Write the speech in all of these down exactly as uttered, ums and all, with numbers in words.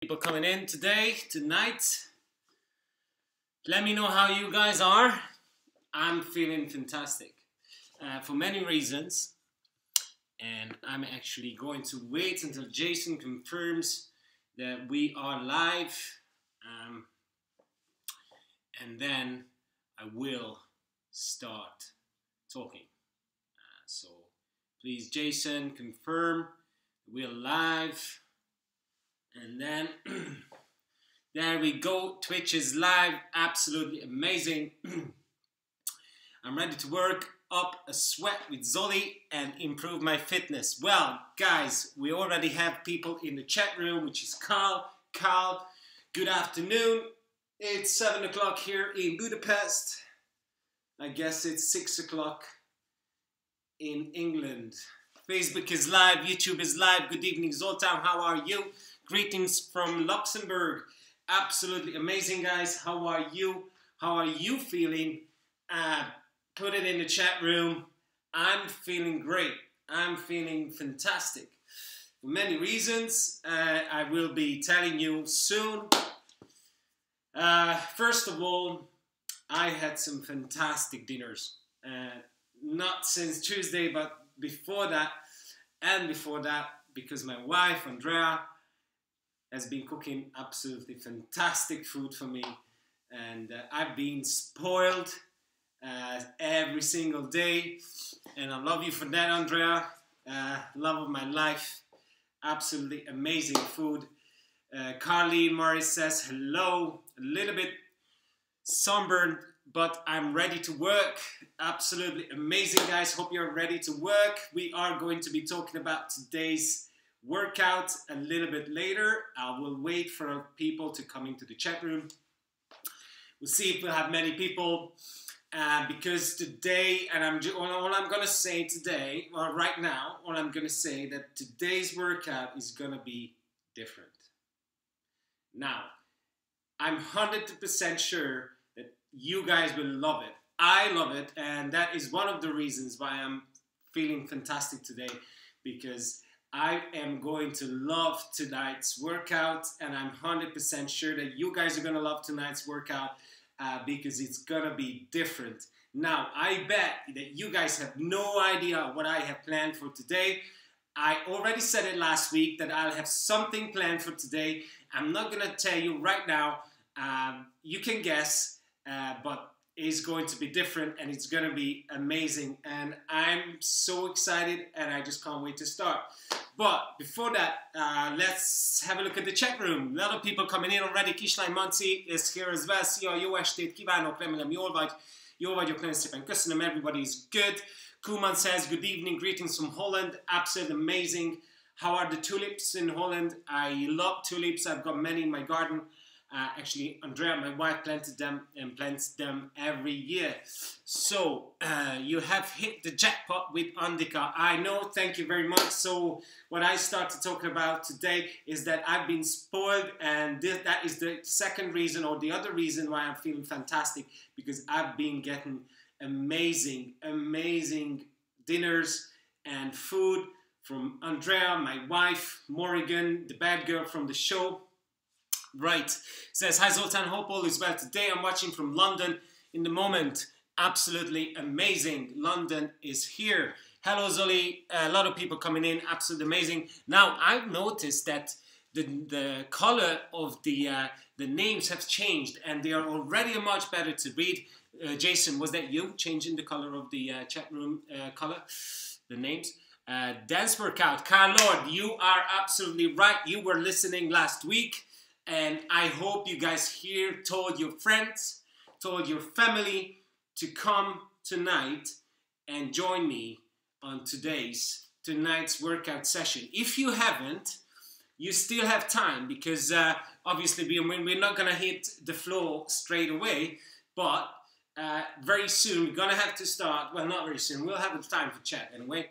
People coming in today, tonight. Let me know how you guys are. I'm feeling fantastic uh, for many reasons, and I'm actually going to wait until Jason confirms that we are live, um, and then I will start talking. Uh, so please, Jason, confirm we're live. And then, there we go. Twitch is live. Absolutely amazing. I'm ready to work up a sweat with Zolly and improve my fitness. Well, guys, we already have people in the chat room, which is Carl. Carl, good afternoon. It's seven o'clock here in Budapest. I guess it's six o'clock in England. Facebook is live. YouTube is live. Good evening, Zoltan. How are you? Greetings from Luxembourg. Absolutely amazing, guys. How are you? How are you feeling? Uh, put it in the chat room. I'm feeling great. I'm feeling fantastic. For many reasons, uh, I will be telling you soon. Uh, first of all, I had some fantastic dinners. Uh, not since Tuesday, but before that, and before that, because my wife, Andrea, has been cooking absolutely fantastic food for me, and uh, I've been spoiled uh, every single day, and I love you for that, Andrea. Uh, love of my life. Absolutely amazing food. uh, Carly Morris says hello. A little bit sunburned, but I'm ready to work. Absolutely amazing, guys. Hope you're ready to work. We are going to be talking about today's workout a little bit later. I will wait for people to come into the chat room. We'll see if we'll have many people, uh, because today, and I'm all, all I'm gonna say today, well, right now, all I'm gonna say that today's workout is gonna be different. Now, I'm one hundred percent sure that you guys will love it. I love it, and that is one of the reasons why I'm feeling fantastic today, because I am going to love tonight's workout, and I'm one hundred percent sure that you guys are going to love tonight's workout uh, because it's going to be different. Now, I bet that you guys have no idea what I have planned for today. I already said it last week that I'll have something planned for today. I'm not going to tell you right now. Um, you can guess, uh, but it's going to be different, and it's going to be amazing, and I'm so excited, and I just can't wait to start. But before that, uh, let's have a look at the chat room. A lot of people coming in already. Kislány Manci is here as well. Szia, jó estét kívánok, remélem jól vagy. Jól vagyok, nagyon szépen köszönöm. Everybody is good. Kuman says, good evening, greetings from Holland. Absolutely amazing. How are the tulips in Holland? I love tulips. I've got many in my garden. Uh, actually, Andrea, my wife, planted them and plants them every year. So, uh, you have hit the jackpot with Andika. I know, thank you very much. So, what I start to talk about today is that I've been spoiled, and this, that is the second reason, or the other reason why I'm feeling fantastic, because I've been getting amazing, amazing dinners and food from Andrea, my wife, Morrigan, the bad girl from the show. Right, says, hi Zoltan, hope all is well. Today I'm watching from London in the moment. Absolutely amazing. London is here. Hello Zoli, a lot of people coming in, absolutely amazing. Now I've noticed that the, the color of the, uh, the names have changed, and they are already much better to read. Uh, Jason, was that you changing the color of the uh, chat room uh, color, the names? Uh, dance workout, Carl Lord, you are absolutely right. You were listening last week. And I hope you guys here told your friends, told your family to come tonight and join me on today's, tonight's workout session. If you haven't, you still have time, because uh, obviously we, we're not going to hit the floor straight away, but uh, very soon we're going to have to start. Well, not very soon. We'll have time for chat anyway.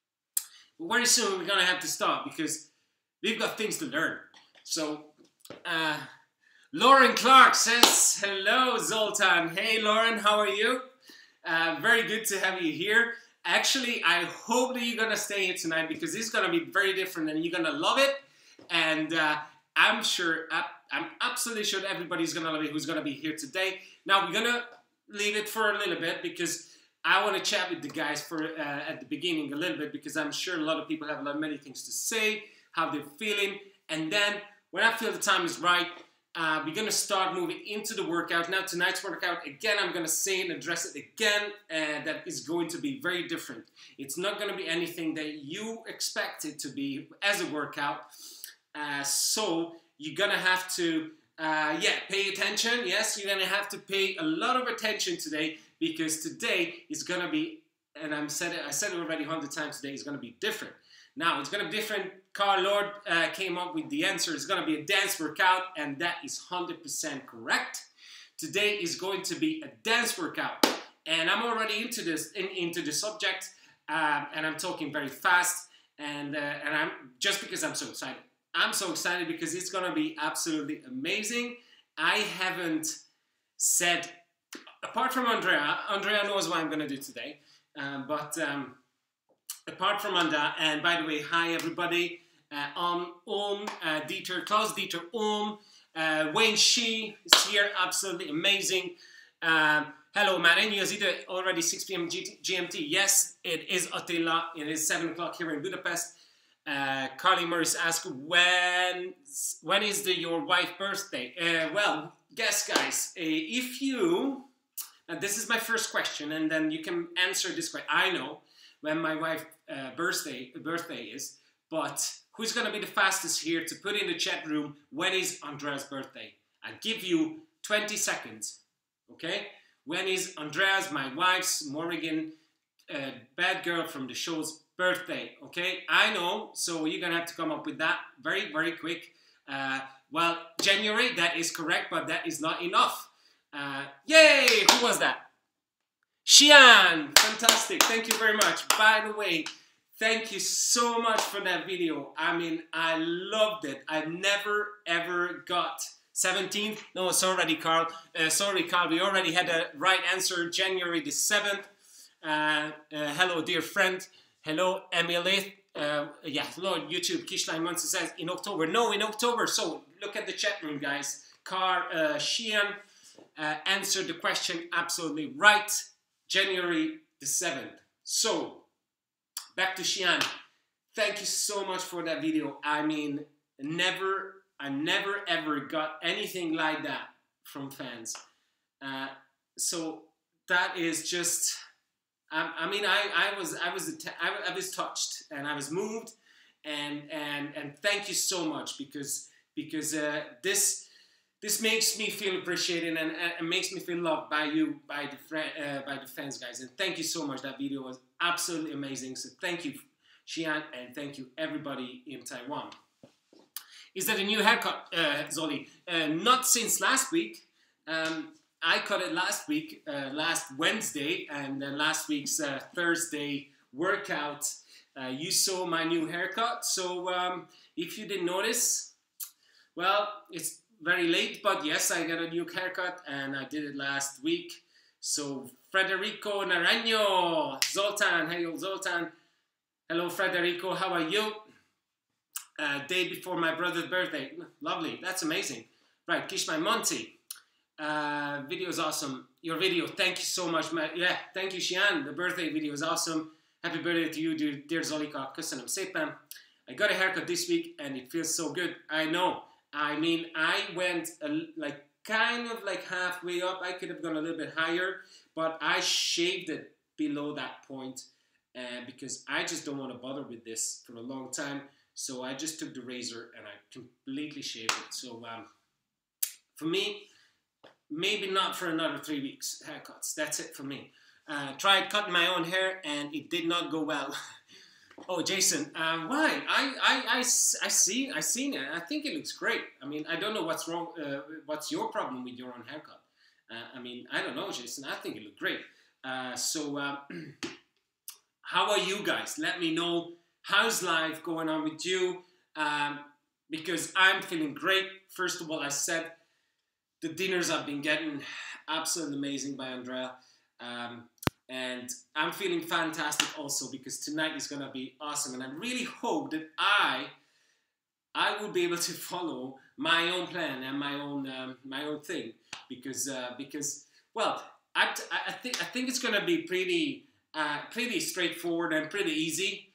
But very soon we're going to have to start, because we've got things to learn. So, Uh, Lauren Clark says, hello Zoltan. Hey Lauren, how are you? Uh, very good to have you here. Actually, I hope that you're going to stay here tonight, because this is going to be very different, and you're going to love it. And uh, I'm sure, I'm absolutely sure everybody's gonna be who's gonna be here today. Now we're gonna leave it for a little bit because I want to chat with the guys for uh, at the beginning a little bit because I'm sure a lot of people have a lot many things to say, how they're feeling, and then when I feel the time is right, uh, we're gonna start moving into the workout. Now tonight's workout, again, I'm gonna say and address it again, and that is going to be very different. It's not gonna be anything that you expect it to be as a workout. Uh, so you're gonna have to, uh, yeah, pay attention. Yes, you're gonna have to pay a lot of attention today because today is gonna be, and I'm said it, I said it already a hundred times today, is gonna be different. Now it's gonna be different. Carl Lord uh, came up with the answer. It's gonna be a dance workout, and that is one hundred percent correct. Today is going to be a dance workout, and I'm already into this, in, into the subject, uh, and I'm talking very fast, and uh, and I'm just because I'm so excited. I'm so excited because it's gonna be absolutely amazing. I haven't said, apart from Andrea, Andrea knows what I'm gonna do today, um, but um, apart from Andrea, and by the way, hi everybody, uh, um, Om, uh, Dieter, Klaus Dieter, Om, uh, Wayne Shi is here, absolutely amazing. Um, hello, man, you see it already six p m G M T? Yes, it is Attila, it is seven o'clock here in Budapest. Uh, Carly Morris asked, when, when is the, your wife's birthday? Uh, well, guess guys, uh, if you, now this is my first question, and then you can answer this question. I know when my wife's uh, birthday, birthday is, but who's going to be the fastest here to put in the chat room, when is Andrea's birthday? I give you twenty seconds, okay? When is Andrea's, my wife's, Morrigan, uh, bad girl from the show's birthday, okay? I know, so you're gonna have to come up with that very, very quick. Uh, well, January, that is correct, but that is not enough. Uh, yay! Who was that? Xian! Fantastic, thank you very much. By the way, thank you so much for that video. I mean, I loved it. I never, ever got seventeenth. No, it's already Carl. Uh, sorry, Carl, we already had a right answer, January the seventh. Uh, uh, hello, dear friend. Hello, Emily. Uh, yeah, Lord, YouTube. Kishline Munster says in October. No, in October. So look at the chat room, guys. Car uh, Xian uh, answered the question absolutely right. January the seventh. So back to Xian. Thank you so much for that video. I mean, never, I never ever got anything like that from fans. Uh, so that is just. Um, I mean, I, I was I was I was touched and I was moved, and and and thank you so much because because uh, this this makes me feel appreciated and, and makes me feel loved by you, by the friend, uh, by the fans, guys. And thank you so much. That video was absolutely amazing. So thank you, Xian, and thank you everybody in Taiwan. Is that a new haircut, uh, Zoli? Uh, not since last week. Um, I cut it last week, uh, last Wednesday, and uh, last week's uh, Thursday workout. Uh, you saw my new haircut, so um, if you didn't notice, well, it's very late, but yes, I got a new haircut, and I did it last week. So, Federico Naranjo, Zoltan, hello Zoltan. Hello, Federico, how are you? Uh, day before my brother's birthday. Lovely, that's amazing. Right, Kishmai Monty. Uh, video is awesome. Your video, thank you so much, man. Yeah, thank you, Xian. The birthday video is awesome. Happy birthday to you, dear, dear Zolika. Köszönöm szépen. I got a haircut this week and it feels so good. I know. I mean, I went a, like kind of like halfway up. I could have gone a little bit higher, but I shaved it below that point uh, because I just don't want to bother with this for a long time. So I just took the razor and I completely shaved it. So um, for me, maybe not for another three weeks haircuts. That's it for me. Uh, tried cutting my own hair and it did not go well. Oh, Jason, uh, why? I, I, I, I see, I seen it. I think it looks great. I mean, I don't know what's wrong. Uh, what's your problem with your own haircut? Uh, I mean, I don't know, Jason. I think it looked great. Uh, so, uh, how are you guys? Let me know. How's life going on with you? Um, because I'm feeling great. First of all, I said the dinners I've been getting absolutely amazing by Andrea. Um, and I'm feeling fantastic also because tonight is going to be awesome. And I really hope that I, I will be able to follow my own plan and my own um, my own thing, because uh, because well, I, I think I think it's gonna be pretty uh, pretty straightforward and pretty easy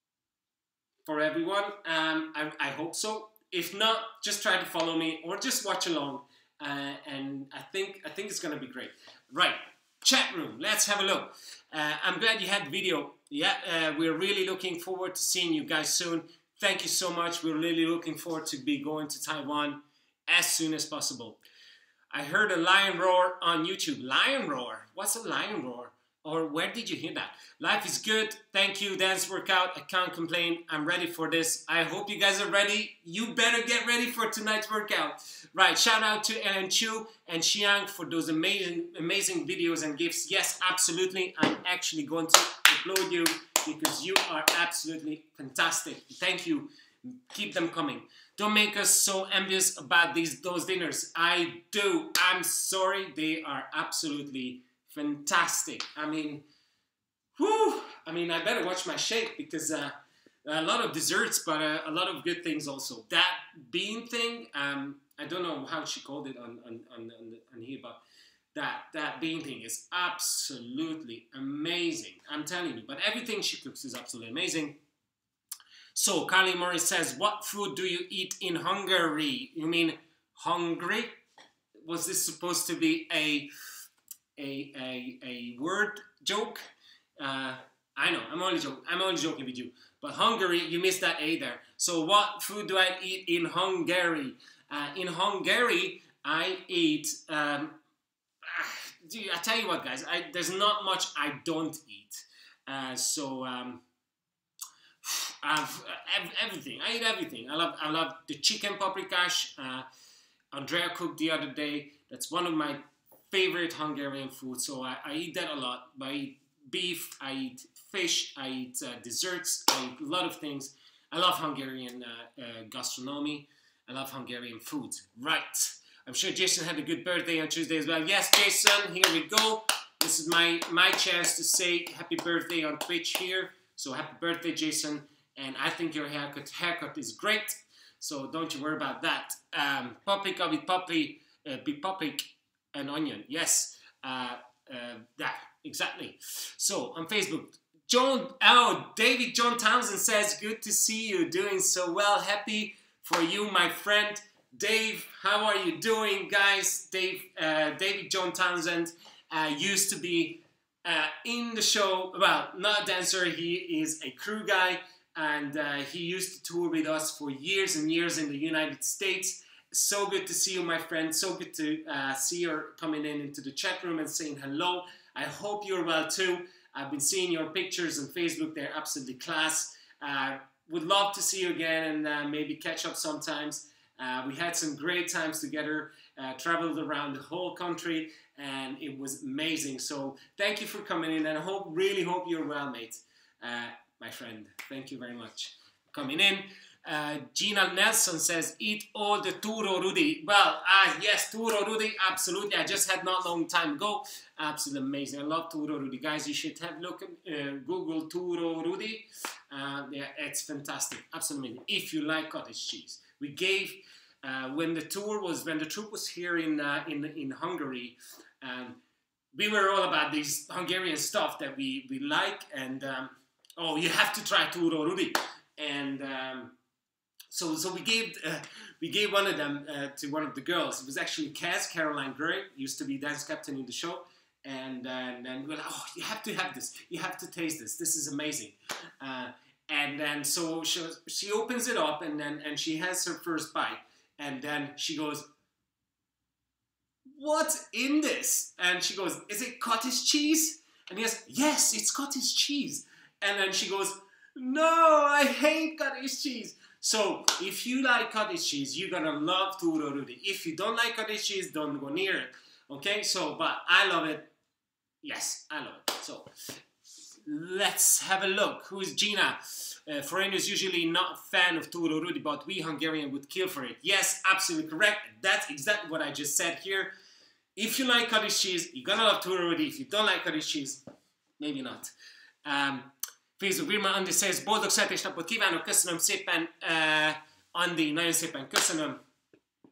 for everyone. Um, I, I hope so. If not, just try to follow me or just watch along, uh, and I think I think it's gonna be great. Right, chat room. Let's have a look. Uh, I'm glad you had the video. Yeah, uh, we're really looking forward to seeing you guys soon. Thank you so much. We're really looking forward to be going to Taiwan as soon as possible. I heard a lion roar on YouTube. Lion roar? What's a lion roar? Or where did you hear that? Life is good. Thank you. Dance workout. I can't complain. I'm ready for this. I hope you guys are ready. You better get ready for tonight's workout. Right. Shout out to Ellen Chu and Xiang for those amazing, amazing videos and gifts. Yes, absolutely. I'm actually going to upload you because you are absolutely fantastic. Thank you. Keep them coming. Don't make us so envious about these those dinners. I do. I'm sorry. They are absolutely fantastic. I mean, whew. I mean, I better watch my shape because uh, a lot of desserts, but uh, a lot of good things also. That bean thing, um, I don't know how she called it on on on, on here, but that that bean thing is absolutely amazing. I'm telling you. But everything she cooks is absolutely amazing. So, Carly Morris says, what food do you eat in Hungary? You mean Hungary? Was this supposed to be a a, a, a word joke? Uh, I know, I'm only joking. I'm only joking with you. But Hungary, you missed that A there. So, what food do I eat in Hungary? Uh, in Hungary, I eat... Um, I tell you what, guys. I, there's not much I don't eat. Uh, so... Um, I've, uh, everything. I eat everything. I love I love the chicken paprikash. Uh, Andrea cooked the other day. That's one of my favorite Hungarian foods. So I, I eat that a lot. I eat beef. I eat fish. I eat uh, desserts. I eat a lot of things. I love Hungarian uh, uh, gastronomy. I love Hungarian foods. Right. I'm sure Jason had a good birthday on Tuesday as well. Yes, Jason. Here we go. This is my my chance to say happy birthday on Twitch here. So happy birthday, Jason. And I think your haircut haircut is great, so don't you worry about that. Um, paprika with paprika, uh, with paprika and onion. Yes, uh, uh, that exactly. So on Facebook, John, oh, David John Townsend says, "Good to see you, doing so well. Happy for you, my friend, Dave. How are you doing, guys?" Dave, uh, David John Townsend uh, used to be uh, in the show. Well, not a dancer. He is a crew guy. And uh, he used to tour with us for years and years in the United States. So good to see you, my friend. So good to uh, see you coming in into the chat room and saying hello. I hope you're well too. I've been seeing your pictures on Facebook. They're absolutely class. Uh, would love to see you again and uh, maybe catch up sometimes. Uh, we had some great times together. Uh, traveled around the whole country and it was amazing. So thank you for coming in and I hope, really hope you're well, mate. Uh, my friend, thank you very much for coming in. Uh, Gina Nelson says, eat all the Turo Rudy. Well, ah, yes, Turo Rudy, absolutely. I just had not long time ago. Absolutely amazing. I love Turo Rudy. Guys, you should have look at uh, Google Turo Rudy. Uh, yeah, it's fantastic. Absolutely amazing. If you like cottage cheese. We gave, uh, when the tour was, when the troop was here in, uh, in, in Hungary, um, we were all about this Hungarian stuff that we, we like and... Um, oh, you have to try Turo Rudy, and um, so so we gave uh, we gave one of them uh, to one of the girls. It was actually Cass, Caroline Gray, used to be dance captain in the show, and uh, then we were like, oh, you have to have this, you have to taste this. This is amazing. Uh, and then so she she opens it up, and then and she has her first bite, and then she goes, "What's in this?" And she goes, "Is it cottage cheese?" And he goes, "Yes, it's cottage cheese." And then she goes, "No, I hate cottage cheese." So, if you like cottage cheese, you're gonna love Turo Rudy. If you don't like cottage cheese, don't go near it. Okay, so, but I love it. Yes, I love it. So, let's have a look. Who is Gina? Uh, foreigners usually not a fan of Turo Rudy, but we Hungarian would kill for it. Yes, absolutely correct. That's exactly what I just said here. If you like cottage cheese, you're gonna love Turo Rudy. If you don't like cottage cheese, maybe not. Um, Facebook, Vilma Andi says, boldog születésnapot kívánok, köszönöm szépen, uh, Andi, nagyon szépen köszönöm.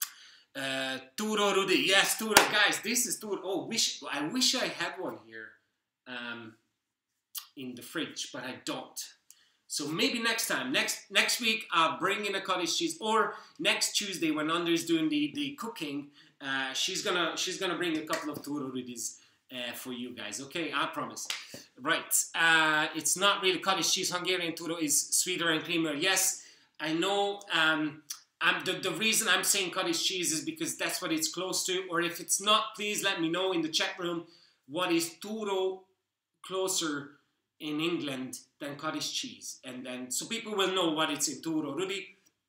Uh, Turo Rudi, yes, Turo, guys, this is Turo. Oh, wish I wish I had one here um, in the fridge, but I don't. So maybe next time, next next week, I'll bring in a cottage cheese, or next Tuesday when Andre's doing the the cooking, uh, she's gonna she's gonna bring a couple of Turo Rudis uh, for you guys. Okay, I promise. Right, uh, it's not really cottage cheese. Hungarian Turo is sweeter and creamier. Yes, I know. Um, I'm, the, the reason I'm saying cottage cheese is because that's what it's close to. Or if it's not, please let me know in the chat room what is Turo closer in England than cottage cheese. And then, so people will know what it's in Turo Rudi.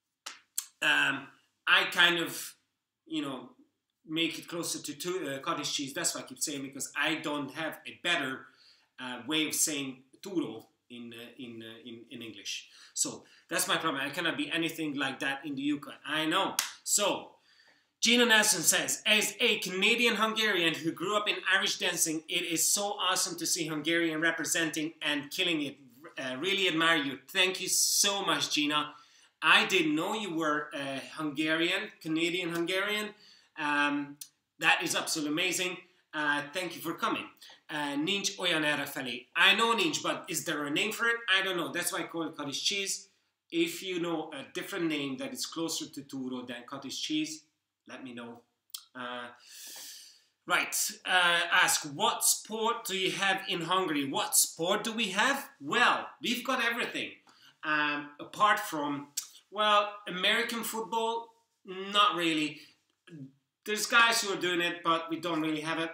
Um, I kind of, you know, make it closer to, to uh, cottage cheese. That's what I keep saying, because I don't have a better uh, way of saying Turo in uh, in, uh, in in English. So that's my problem. I cannot be anything like that in the U K. I know. So Gina Nelson says, as a Canadian Hungarian who grew up in Irish dancing, it is so awesome to see Hungarian representing and killing it. Uh, really admire you. Thank you so much, Gina. I didn't know you were a Hungarian, Canadian Hungarian. Um, that is absolutely amazing. Uh, thank you for coming. Uh, nincs olyan errefelé. I know nincs, but is there a name for it? I don't know. That's why I call it cottage cheese. If you know a different name that is closer to Turo than cottage cheese, let me know. Uh, right. Uh, ask, what sport do you have in Hungary? What sport do we have? Well, we've got everything. Um, apart from, well, American football, not really. There's guys who are doing it, but we don't really have it.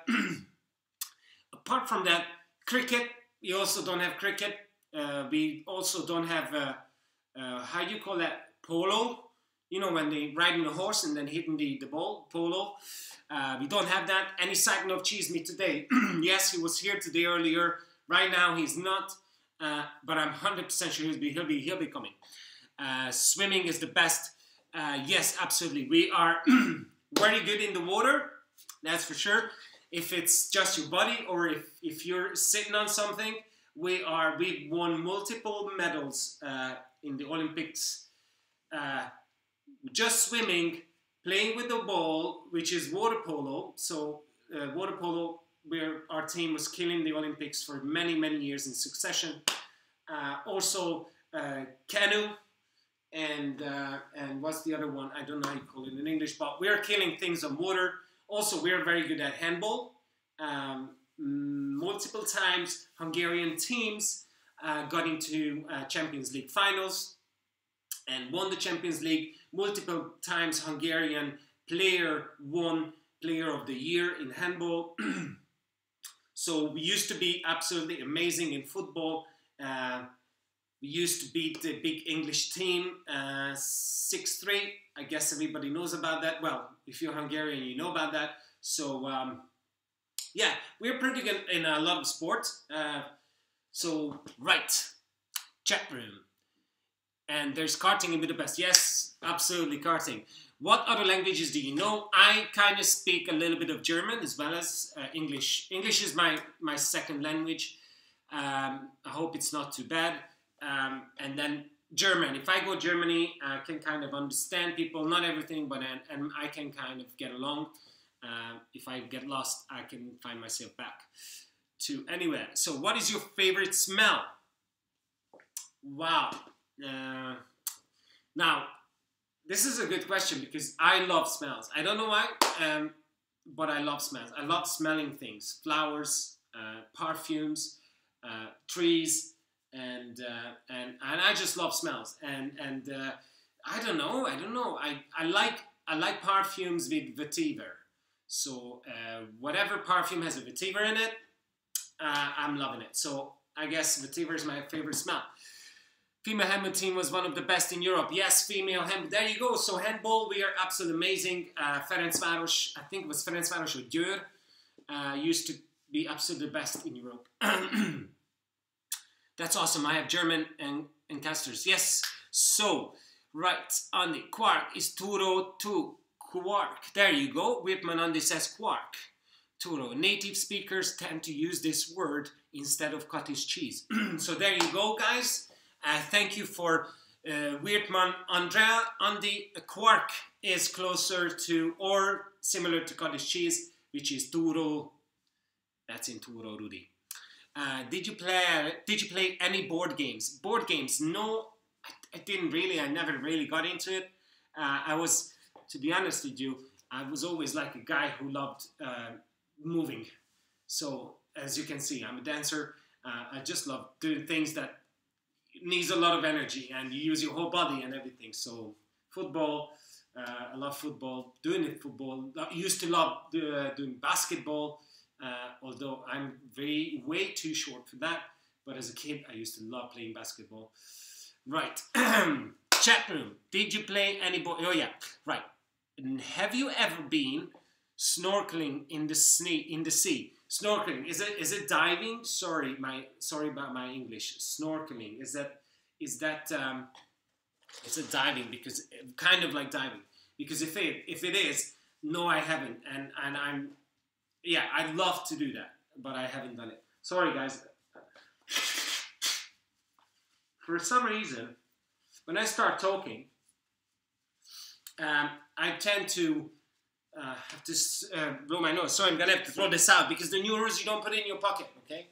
Apart from that, cricket, we also don't have cricket. Uh, we also don't have, uh, uh, how do you call that, polo? You know, when they riding a horse and then hitting the, the ball, polo. Uh, we don't have that. And he's talking of cheese meat today. Yes, he was here today earlier. Right now, he's not. Uh, but I'm one hundred percent sure he'll be, he'll be, he'll be coming. Uh, swimming is the best. Uh, yes, absolutely. We are very good in the water. That's for sure. If it's just your body, or if, if you're sitting on something, we are, we won multiple medals uh, in the Olympics. Uh, just swimming, playing with the ball, which is water polo. So uh, water polo, where our team was killing the Olympics for many, many years in succession. Uh, also uh, canoe, and uh, and what's the other one? I don't know how you call it in English, but we're killing things on water. Also, we're very good at handball. Um, multiple times, Hungarian teams uh, got into uh, Champions League finals and won the Champions League. Multiple times, Hungarian player won Player of the Year in handball. So we used to be absolutely amazing in football. Uh, we used to beat the big English team uh, six three. I guess everybody knows about that. Well, if you're Hungarian, you know about that. So, um, yeah, we're pretty good in a lot of sports. Uh, so, right, chat room. And there's karting in Budapest. Yes, absolutely, karting. What other languages do you know? I kind of speak a little bit of German as well as uh, English. English is my, my second language. Um, I hope it's not too bad. Um, and then German. If I go to Germany, I can kind of understand people, not everything, but and, and I can kind of get along. Uh, if I get lost, I can find myself back to anywhere. So what is your favorite smell? Wow. Uh, now, this is a good question because I love smells. I don't know why, um, but I love smells. I love smelling things, flowers, uh, perfumes, uh, trees, and uh, and and I just love smells. And and uh, I don't know, I don't know. I I like I like perfumes with vetiver. So uh, whatever perfume has a vetiver in it, uh, I'm loving it. So I guess vetiver is my favorite smell. Female handball team was one of the best in Europe. Yes, female handball. There you go. So handball, we are absolutely amazing. Uh, Ferencváros, I think it was Ferencváros or Győr, uh, used to be absolutely the best in Europe. That's awesome. I have German and, and casters. Yes. So, right, Andy. Quark is Turo to quark. There you go. Whitman Andy says quark. Turo. Native speakers tend to use this word instead of cottage cheese. So there you go, guys. Uh, thank you for Uh, Weirtman, Andrea, Andy, a quark is closer to or similar to cottage cheese, which is Turo. That's in Turo, Rudy. Uh, did you play? Did you play any board games? Board games? No, I, I didn't really. I never really got into it. Uh, I was, to be honest with you, I was always like a guy who loved uh, moving. So as you can see, I'm a dancer. Uh, I just love doing things that needs a lot of energy and you use your whole body and everything. So football, uh, I love football. Doing it football. I used to love uh, doing basketball. Uh, although I'm very way too short for that, but as a kid I used to love playing basketball. Right, chat room. Did you play any board? Oh yeah, right. Have you ever been snorkeling in the sea? In the sea, snorkeling is it is it diving? Sorry, my sorry about my English. Snorkeling is that is that um, is it diving? Because kind of like diving. Because if it if it is, no, I haven't, and and I'm. Yeah, I'd love to do that, but I haven't done it. Sorry, guys. For some reason, when I start talking, um, I tend to uh, have to uh, blow my nose. So I'm going to have to throw this out because the euros you don't put in your pocket, okay?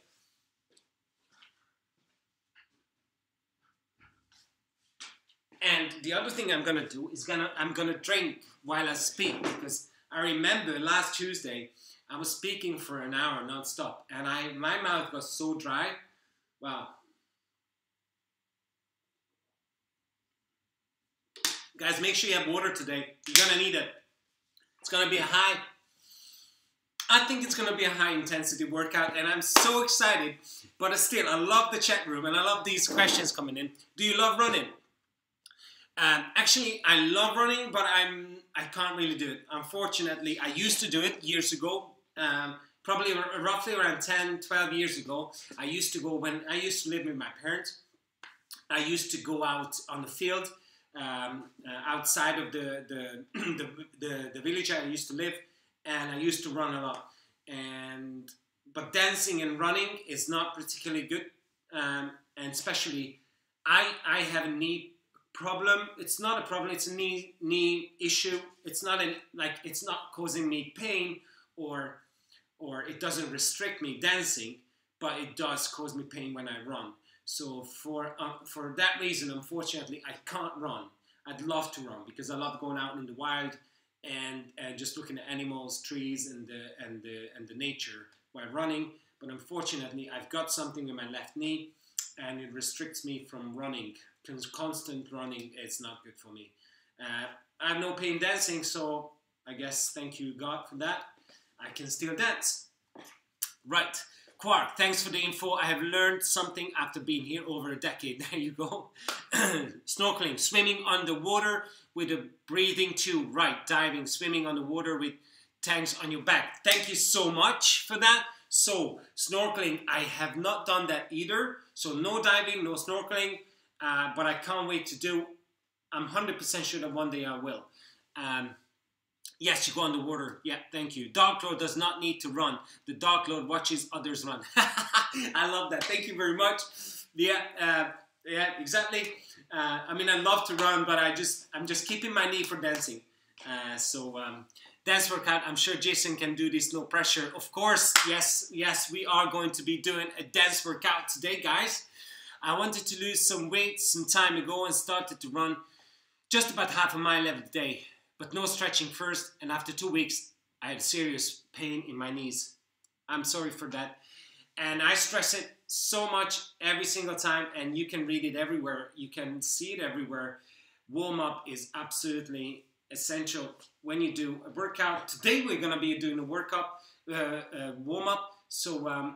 And the other thing I'm going to do is gonna I'm going to drink while I speak because I remember last Tuesday, I was speaking for an hour non-stop, and I my mouth was so dry. Wow. Guys, make sure you have water today. You're going to need it. It's going to be a high, I think it's going to be a high-intensity workout, and I'm so excited. But still, I love the chat room, and I love these questions coming in. Do you love running? Um, actually, I love running, but I'm I can't really do it. Unfortunately, I used to do it years ago. Um, probably r roughly around ten, twelve years ago, I used to go when I used to live with my parents. I used to go out on the field um, uh, outside of the the, the the the village I used to live, and I used to run a lot. And but dancing and running is not particularly good, um, and especially I I have a knee problem. It's not a problem. It's a knee knee issue. It's not a, like it's not causing me pain or. or it doesn't restrict me dancing, but it does cause me pain when I run. So for uh, for that reason, unfortunately, I can't run. I'd love to run because I love going out in the wild and, and just looking at animals, trees, and the and the and the nature while running. But unfortunately, I've got something in my left knee, and it restricts me from running. Constant running is not good for me. Uh, I have no pain dancing, so I guess thank you God for that. I can still dance. Right. Quark, thanks for the info. I have learned something after being here over a decade. There you go. Snorkeling, swimming underwater with a breathing tube. Right. Diving, swimming underwater with tanks on your back. Thank you so much for that. So, snorkeling, I have not done that either. So, no diving, no snorkeling. Uh, but I can't wait to do. I'm one hundred percent sure that one day I will. Um, Yes, you go underwater. Yeah, thank you. Dark Lord does not need to run. The Dark Lord watches others run. I love that. Thank you very much. Yeah, uh, yeah, exactly. Uh, I mean, I love to run, but I just, I'm just keeping my knee for dancing. Uh, so, um, dance workout. I'm sure Jason can do this. No pressure. Of course, yes, yes, we are going to be doing a dance workout today, guys. I wanted to lose some weight some time ago and started to run just about half a mile every day. But no stretching first, and after two weeks, I had serious pain in my knees. I'm sorry for that. And I stress it so much every single time, and you can read it everywhere. You can see it everywhere. Warm-up is absolutely essential when you do a workout. Today we're going to be doing a workout, uh, uh, warm-up, so um,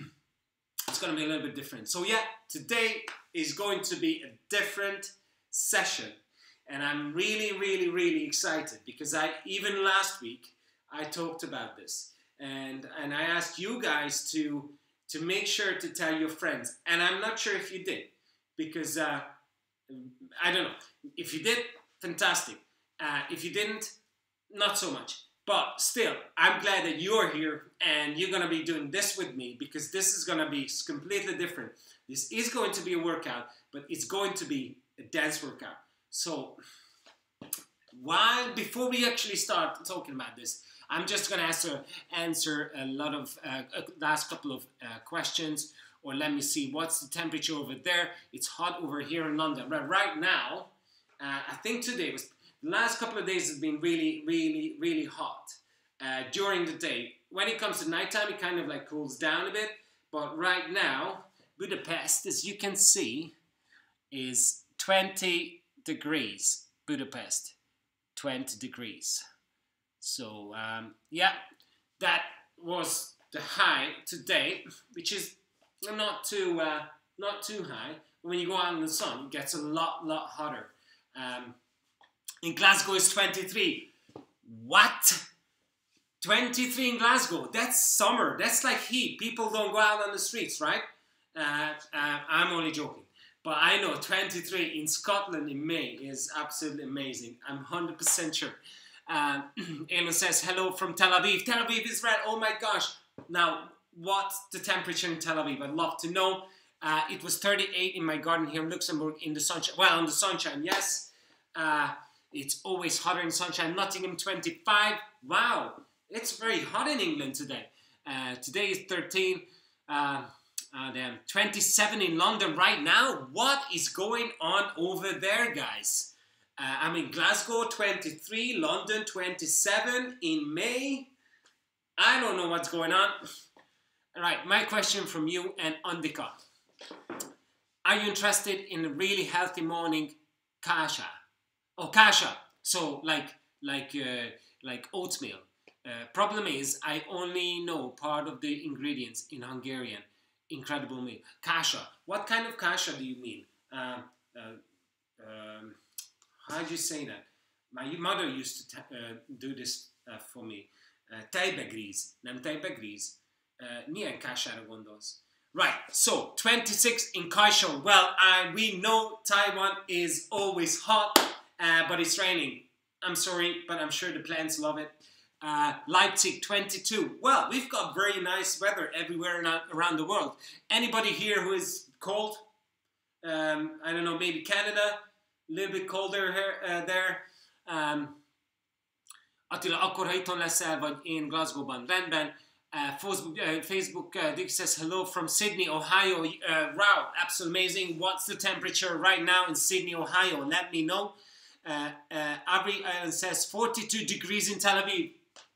it's going to be a little bit different. So yeah, today is going to be a different session. And I'm really, really, really excited because I even last week I talked about this, and and I asked you guys to to make sure to tell your friends, and I'm not sure if you did because uh, I don't know if you did, fantastic. Uh, if you didn't, not so much. But still, I'm glad that you're here and you're gonna be doing this with me because this is gonna be completely different. This is going to be a workout, but it's going to be a dance workout. So while before we actually start talking about this, I'm just going to answer answer a lot of uh, last couple of uh, questions. Or let me see, what's the temperature over there? It's hot over here in London. But right now, uh, I think today was the last couple of days has been really, really, really hot uh, during the day. When it comes to nighttime, it kind of like cools down a bit. But right now, Budapest, as you can see, is twenty degrees. Budapest, twenty degrees. So um, yeah, that was the high today, which is not too uh, not too high. When you go out in the sun, it gets a lot lot hotter. Um, in Glasgow is twenty-three. What? twenty-three in Glasgow? That's summer. That's like heat. People don't go out on the streets, right? Uh, uh, I'm only joking. But I know twenty-three in Scotland in May is absolutely amazing. I'm one hundred percent sure. Uh, Elon says, hello from Tel Aviv. Tel Aviv is red. Oh my gosh. Now, what's the temperature in Tel Aviv? I'd love to know. Uh, it was thirty-eight in my garden here in Luxembourg in the sunshine. Well, in the sunshine, yes. Uh, it's always hotter in sunshine. Nottingham, twenty-five. Wow. It's very hot in England today. Uh, today is thirteen. Uh, uh, damn. twenty-seven in London right now. What is going on over there, guys? Uh, I'm in Glasgow, twenty-three. London, twenty-seven in May. I don't know what's going on. All right, my question from you and Andika. Are you interested in a really healthy morning kasha? Oh, kasha. So like like uh, like oatmeal. Uh, problem is, I only know part of the ingredients in Hungarian. Incredible meal. Kasha. What kind of kasha do you mean? Uh, uh, um, how do you say that? My mother used to uh, do this uh, for me. Uh, tejbegríz. Nem tejbegríz. Uh, milyen kására gondolsz? Right, so twenty-six in Kaohsiung. Well, uh, we know Taiwan is always hot, uh, but it's raining. I'm sorry, but I'm sure the plants love it. Uh, Leipzig, twenty-two. Well, we've got very nice weather everywhere around the world. Anybody here who is cold? Um, I don't know, maybe Canada? A little bit colder here, uh, there. Um, Attila, akkor ha itthon leszel, vagy én Glasgow-ban, rendben. Uh, Facebook, uh, Facebook uh, Dick says, hello from Sydney, Ohio. Uh, wow, absolutely amazing. What's the temperature right now in Sydney, Ohio? Let me know. Uh, uh, Abri Island says, forty-two degrees in Tel Aviv.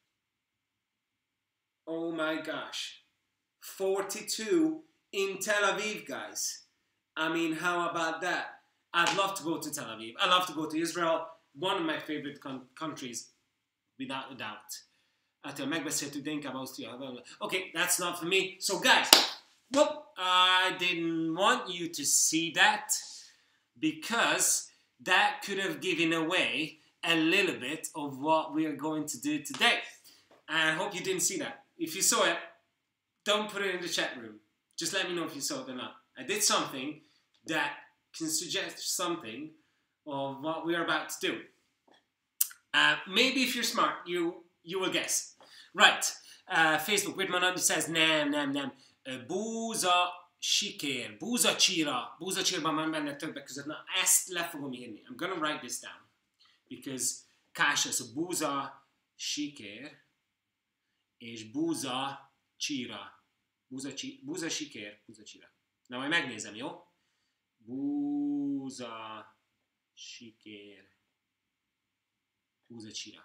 Oh my gosh. forty-two in Tel Aviv, guys. I mean, how about that? I'd love to go to Tel Aviv. I'd love to go to Israel. One of my favorite countries, without a doubt. Attól megbeszéltük, de inkább Ausztria. Okay, that's not for me. So guys, whoop, I didn't want you to see that because that could have given away a little bit of what we are going to do today. I hope you didn't see that. If you saw it, don't put it in the chat room. Just let me know if you saw it or not. I did something that can suggest something of what we are about to do. Uh, maybe if you're smart, you you will guess. Right. Uh, Facebook, Whitman Andy says, nem, nem, nem. Uh, búza sikér, búza csíra. Búza csírban van benne többek között. Na, ezt le fogom írni. I'm gonna write this down. Because kasha, so búza sikér és búza csíra. Búza, csí, búza sikér, búza csíra. Na, majd megnézem, jó? Búza sikér, búza csíra.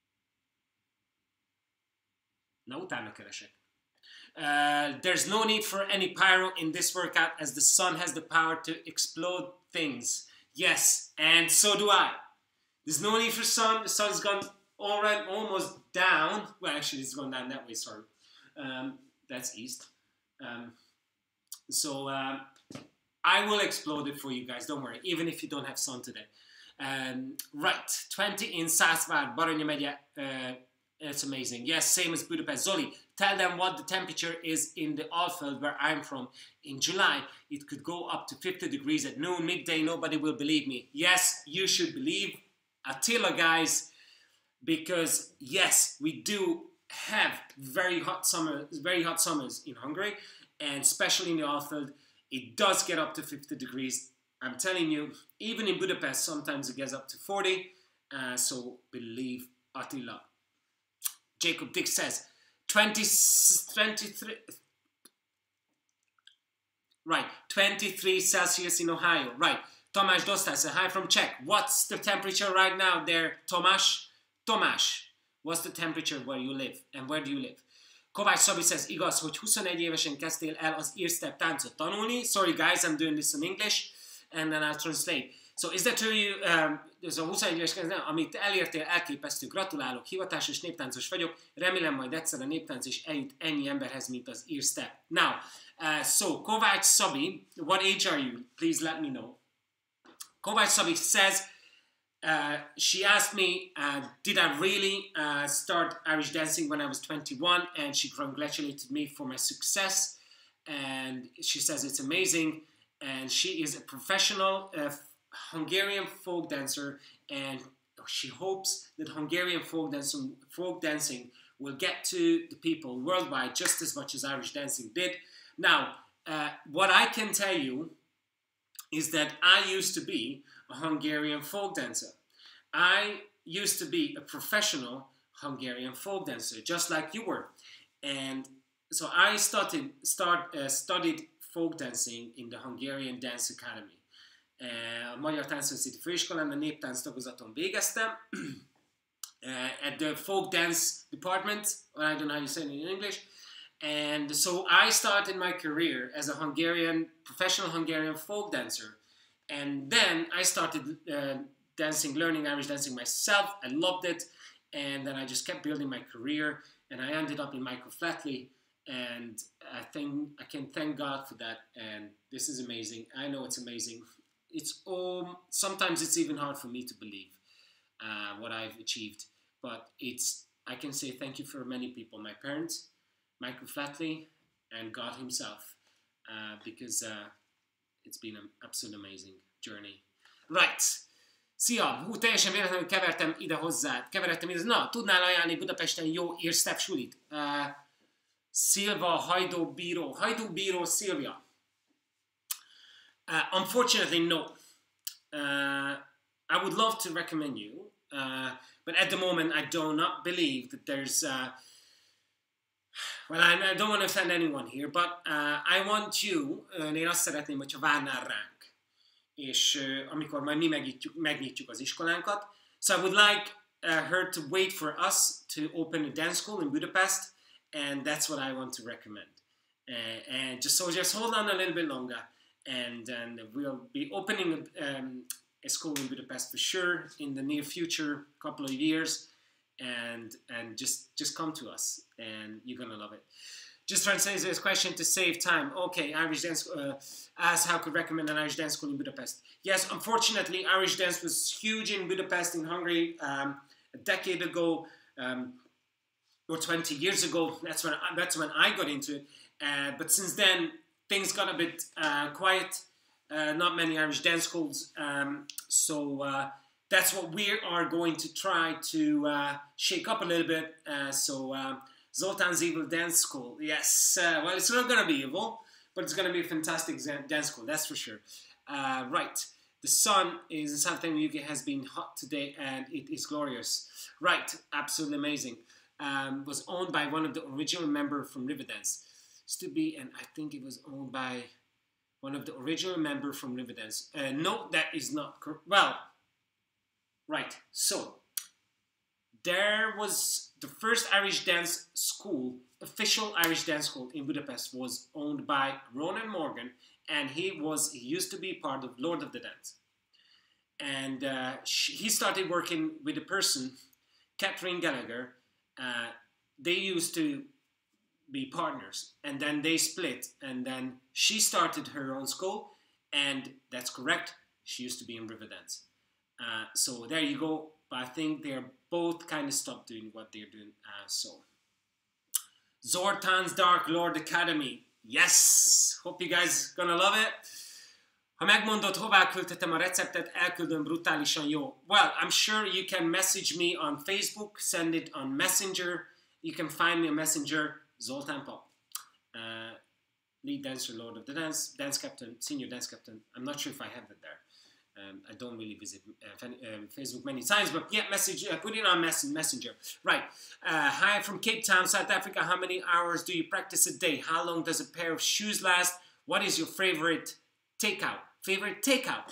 Na, utána keresek. Uh, there's no need for any pyro in this workout as the sun has the power to explode things. Yes, and so do I. There's no need for sun. The sun's gone already almost down. Well, actually, it's gone down that way, sorry. Um, that's east. Um, so uh, I will explode it for you guys, don't worry, even if you don't have sun today. Um, right, twenty in Szászvár, Baranya megye. Uh, It's amazing. Yes, same as Budapest. Zoli, tell them what the temperature is in the Alfeld where I'm from. In July, it could go up to fifty degrees at noon, midday. Nobody will believe me. Yes, you should believe Attila, guys, because yes, we do have very hot summer, very hot summers in Hungary, and especially in the Alfeld, it does get up to fifty degrees I'm telling you, even in Budapest, sometimes it gets up to forty. Uh, so believe Attila. Jacob Dick says, twenty, twenty-three, right, twenty-three Celsius in Ohio. Right. Tomasz Dostal says, hi from Czech. What's the temperature right now there, Tomasz? Tomasz, what's the temperature where you live? And where do you live? Kovács Szabi says, igaz, hogy huszonegy évesen kezdtél el az ír-step táncot tanulni. Sorry guys, I'm doing this in English. And then I'll translate. So is that true, you, um, ez a huszonegy éves kezdtél, amit elértél, elképesztő. Gratulálok, hivatásos néptáncos vagyok. Remélem majd egyszer a néptánc is eljut ennyi emberhez, mint az ír-step. Now, uh, so Kovács Szabi, what age are you? Please let me know. Kovács Szabi says, uh, she asked me, uh, did I really uh, start Irish dancing when I was twenty-one? And she congratulated me for my success. And she says it's amazing. And she is a professional uh, Hungarian folk dancer. And she hopes that Hungarian folk dancing, folk dancing will get to the people worldwide just as much as Irish dancing did. Now, uh, what I can tell you is that I used to be a Hungarian folk dancer. I used to be a professional Hungarian folk dancer, just like you were. And so I started, start, uh, studied folk dancing in the Hungarian Dance Academy. A Magyar Táncművészeti Főiskolán a néptánc tagozaton végeztem. Uh, at the folk dance department, or I don't know how you say it in English. And so I started my career as a Hungarian, professional Hungarian folk dancer. And then I started uh, dancing, learning Irish dancing myself. I loved it. And then I just kept building my career. And I ended up in Michael Flatley. And I think I can thank God for that. And this is amazing. I know it's amazing. It's um, sometimes it's even hard for me to believe uh, what I've achieved. But it's I can say thank you for many people. My parents, Michael Flatley, and God himself. Uh, because uh, it's been an absolute amazing journey. Right. Szia! Hú, teljesen véletlenül kevertem ide hozzá. Keveredtem ide. Na, tudnál ajánlani Budapesten jó ír-step sulit? Uh, Szilva, Hajdó Bíró. Hajdó Bíró, Szilvia. Uh, unfortunately, no. Uh, I would love to recommend you. Uh, but at the moment, I do not believe that there's... Uh, well, I, I don't want to offend anyone here, but uh, I want you, uh, én azt szeretném, hogyha várnál ránk, és uh, amikor majd mi megnyitjuk, megnyitjuk az iskolánkat. So I would like uh, her to wait for us to open a dance school in Budapest, and that's what I want to recommend. Uh, and just so just hold on a little bit longer, and then we'll be opening a, um, a school in Budapest for sure in the near future, couple of years. And and just just come to us, and you're gonna love it. Just translate this question to save time. Okay, Irish dance. Uh, ask how could recommend an Irish dance school in Budapest. Yes, unfortunately, Irish dance was huge in Budapest, in Hungary, um, a decade ago, um, or twenty years ago. That's when I, that's when I got into it. Uh, but since then, things got a bit uh, quiet. Uh, not many Irish dance schools. Um, so. Uh, That's what we are going to try to uh, shake up a little bit. Uh, so, uh, Zoltan's Evil Dance School. Yes, uh, well, it's not going to be evil, but it's going to be a fantastic dance school, that's for sure. Uh, right, the sun is in Southern U K has been hot today, and it is glorious. Right, absolutely amazing. Um, was owned by one of the original members from Riverdance. Used to be, and I think it was owned by one of the original members from Riverdance. Uh, no, that is not correct. Well, right, so there was the first Irish dance school, official Irish dance school in Budapest was owned by Ronan Morgan, and he was he used to be part of Lord of the Dance. And uh, she, he started working with a person, Catherine Gallagher. Uh, they used to be partners, and then they split, and then she started her own school, and that's correct, she used to be in Riverdance. Uh, so there you go. But I think they're both kind of stopped doing what they're doing. Uh, so Zoltan's Dark Lord Academy. Yes! Hope you guys gonna love it. Ha megmondod, hová küldhetem a receptet, elküldöm brutálisan jó. Well, I'm sure you can message me on Facebook, send it on Messenger. You can find me on Messenger, Zoltan Papp. Uh, lead dancer, Lord of the Dance, dance captain, senior dance captain. I'm not sure if I have it there. Um, I don't really visit uh, um, Facebook many times, but yeah, message, uh, put it on mess Messenger. Right. Uh, hi from Cape Town, South Africa. How many hours do you practice a day? How long does a pair of shoes last? What is your favorite takeout? Favorite takeout?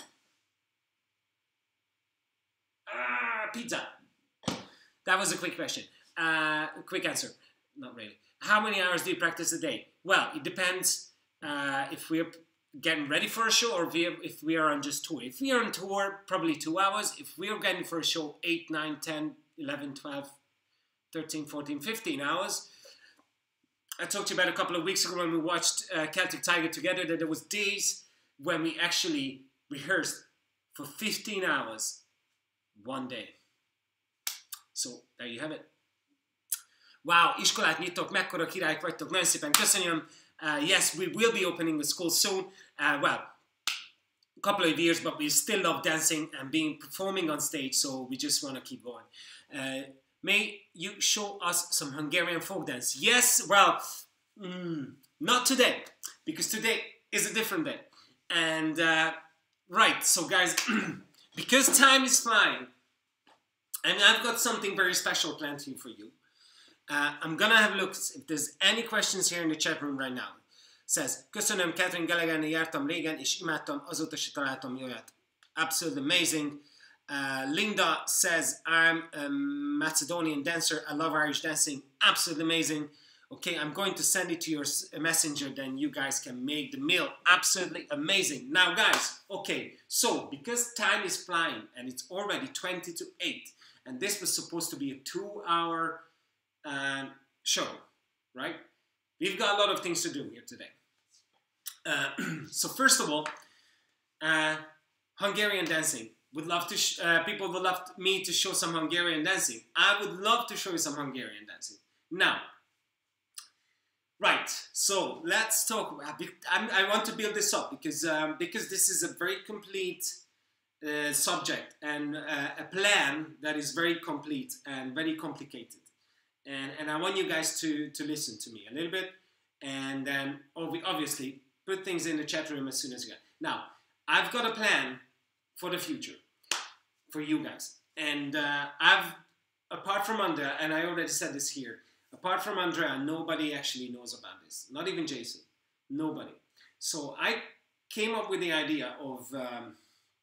Ah, pizza. That was a quick question. Uh, quick answer. Not really. How many hours do you practice a day? Well, it depends uh, if we're getting ready for a show or if we, are, if we are on just tour. If we are on tour, probably two hours. If we are getting for a show, eight, nine, ten, eleven, twelve, thirteen, fourteen, fifteen hours. I talked to you about a couple of weeks ago when we watched uh, Celtic Tiger together that there was days when we actually rehearsed for fifteen hours one day. So, there you have it. Wow, iskolát nyitok, mekkora királyok vagytok, nagyon szépen köszönöm. Uh, yes, we will be opening the school soon. Uh, well, a couple of years, but we still love dancing and being performing on stage, so we just want to keep going. Uh, may you show us some Hungarian folk dance? Yes, well, mm, not today, because today is a different day. And, uh, right, so guys, because time is flying, and I've got something very special planned for you. Uh, I'm gonna have a look if there's any questions here in the chat room right now. Says, köszönöm, Catherine Gallaghernél jártam régen, és imádtam, azóta se találtam olyat. Absolutely amazing. Uh, Linda says, I'm a Macedonian dancer. I love Irish dancing. Absolutely amazing. Okay, I'm going to send it to your messenger, then you guys can make the meal. Absolutely amazing. Now, guys, okay, so because time is flying and it's already twenty to eight, and this was supposed to be a two-hour uh, show, right? We've got a lot of things to do here today. Uh, so first of all, uh, Hungarian dancing. Would love to. Sh uh, people would love me to show some Hungarian dancing. I would love to show you some Hungarian dancing. Now, right. So let's talk about. I'm, I want to build this up because um, because this is a very complete uh, subject and uh, a plan that is very complete and very complicated. And and I want you guys to to listen to me a little bit, and then obviously put things in the chat room as soon as you can. Now, I've got a plan for the future, for you guys. And uh, I've, apart from Andrea, and I already said this here, apart from Andrea, nobody actually knows about this. Not even Jason. Nobody. So I came up with the idea of, um,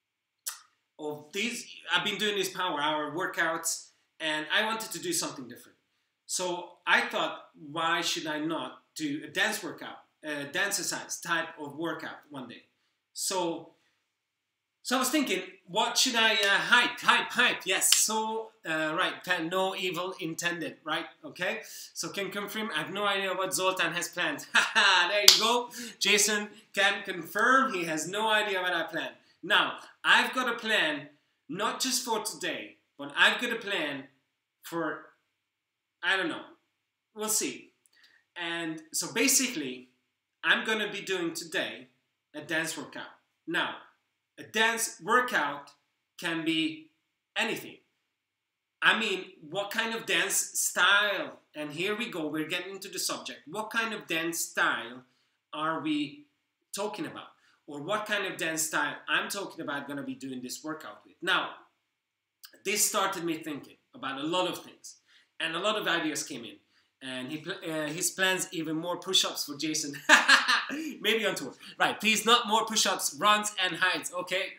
of these, I've been doing these power hour workouts, and I wanted to do something different. So I thought, why should I not do a dance workout, a dance exercise type of workout one day? So So I was thinking, what should I uh, hype, hype, hype? Yes, so, uh, right, no evil intended, right? Okay, so can confirm, I have no idea what Zoltan has planned. Haha, there you go. Jason can confirm he has no idea what I planned. Now, I've got a plan, not just for today, but I've got a plan for, I don't know, we'll see. And so basically, I'm going to be doing today a dance workout. Now, a dance workout can be anything. I mean, what kind of dance style? And here we go, we're getting into the subject. What kind of dance style are we talking about? Or what kind of dance style I'm talking about going to be doing this workout with? Now, this started me thinking about a lot of things. And a lot of ideas came in. And he, uh, his plans even more push-ups for Jason. Maybe on tour. Right, please not more push-ups, runs and heights, okay?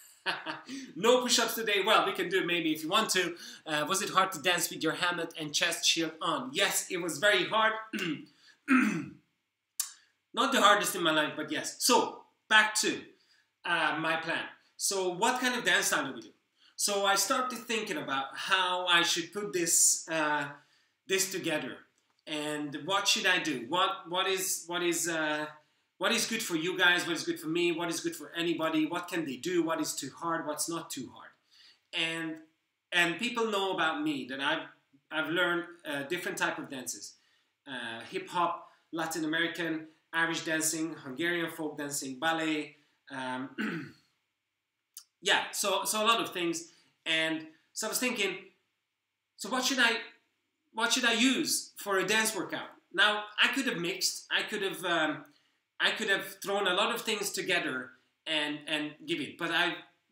No push-ups today. Well, we can do it maybe if you want to. Uh, was it hard to dance with your helmet and chest shield on? Yes, it was very hard. Not the hardest in my life, but yes. So, back to uh, my plan. So, what kind of dance style do we do? So, I started thinking about how I should put this, uh, this together. And what should I do? What what is what is uh, what is good for you guys? What is good for me? What is good for anybody? What can they do? What is too hard? What's not too hard? And and people know about me that I've I've learned uh, different type of dances: uh, hip hop, Latin American, Irish dancing, Hungarian folk dancing, ballet. Um, yeah, so so a lot of things. And so I was thinking, so what should I? What should I use for a dance workout? Now, I could have mixed. I could have, um, I could have thrown a lot of things together and and give it. But I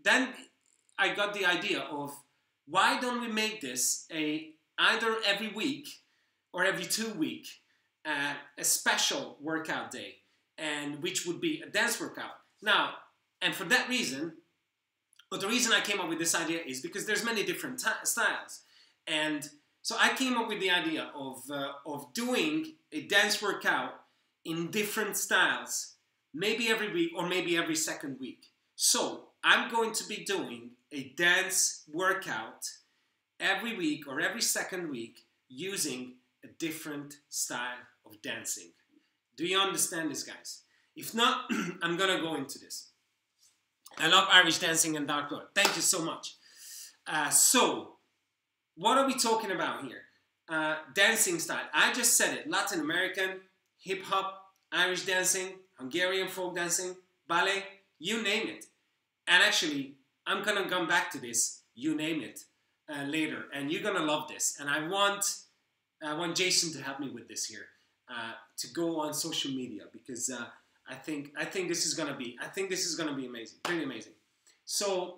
then I got the idea of, why don't we make this a either every week or every two week uh, a special workout day, and which would be a dance workout. Now, and for that reason, but the reason I came up with this idea is because there's many different styles, and so I came up with the idea of uh, of doing a dance workout in different styles, maybe every week or maybe every second week. So I'm going to be doing a dance workout every week or every second week using a different style of dancing. Do you understand this, guys? If not, I'm gonna go into this. I love Irish dancing and dark lord. Thank you so much. Uh, so, what are we talking about here? Uh, dancing style. I just said it. Latin American, hip hop, Irish dancing, Hungarian folk dancing, ballet, you name it. And actually, I'm gonna come back to this, you name it, uh, later. And you're gonna love this. And I want, I want Jason to help me with this here, uh, to go on social media, because uh, I think I think this is gonna be I think this is gonna be amazing, pretty amazing. So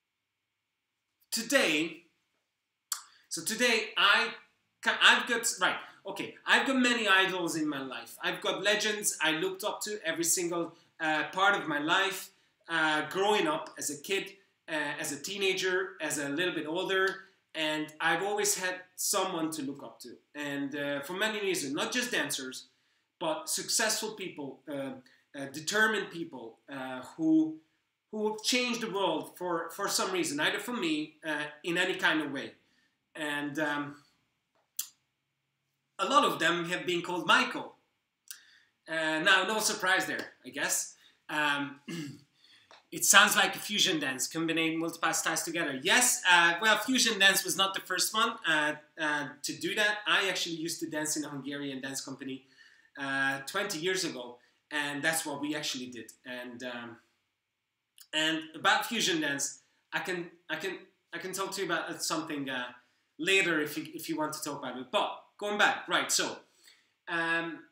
today, so today I I've got right okay I've got many idols in my life. I've got legends I looked up to every single uh, part of my life, uh, growing up as a kid, uh, as a teenager, as a little bit older, and I've always had someone to look up to, and uh, for many reasons, not just dancers, but successful people, uh, uh, determined people uh, who who have changed the world for, for some reason, either for me, uh, in any kind of way. And um, a lot of them have been called Michael. Uh, now, no surprise there, I guess. Um, it sounds like a fusion dance, combining multiple styles together. Yes, uh, well, fusion dance was not the first one uh, uh, to do that. I actually used to dance in a Hungarian dance company Uh, twenty years ago, and that's what we actually did. And um, and about fusion dance, I can I can I can talk to you about something uh, later if you if you want to talk about it. But going back, right? So, um,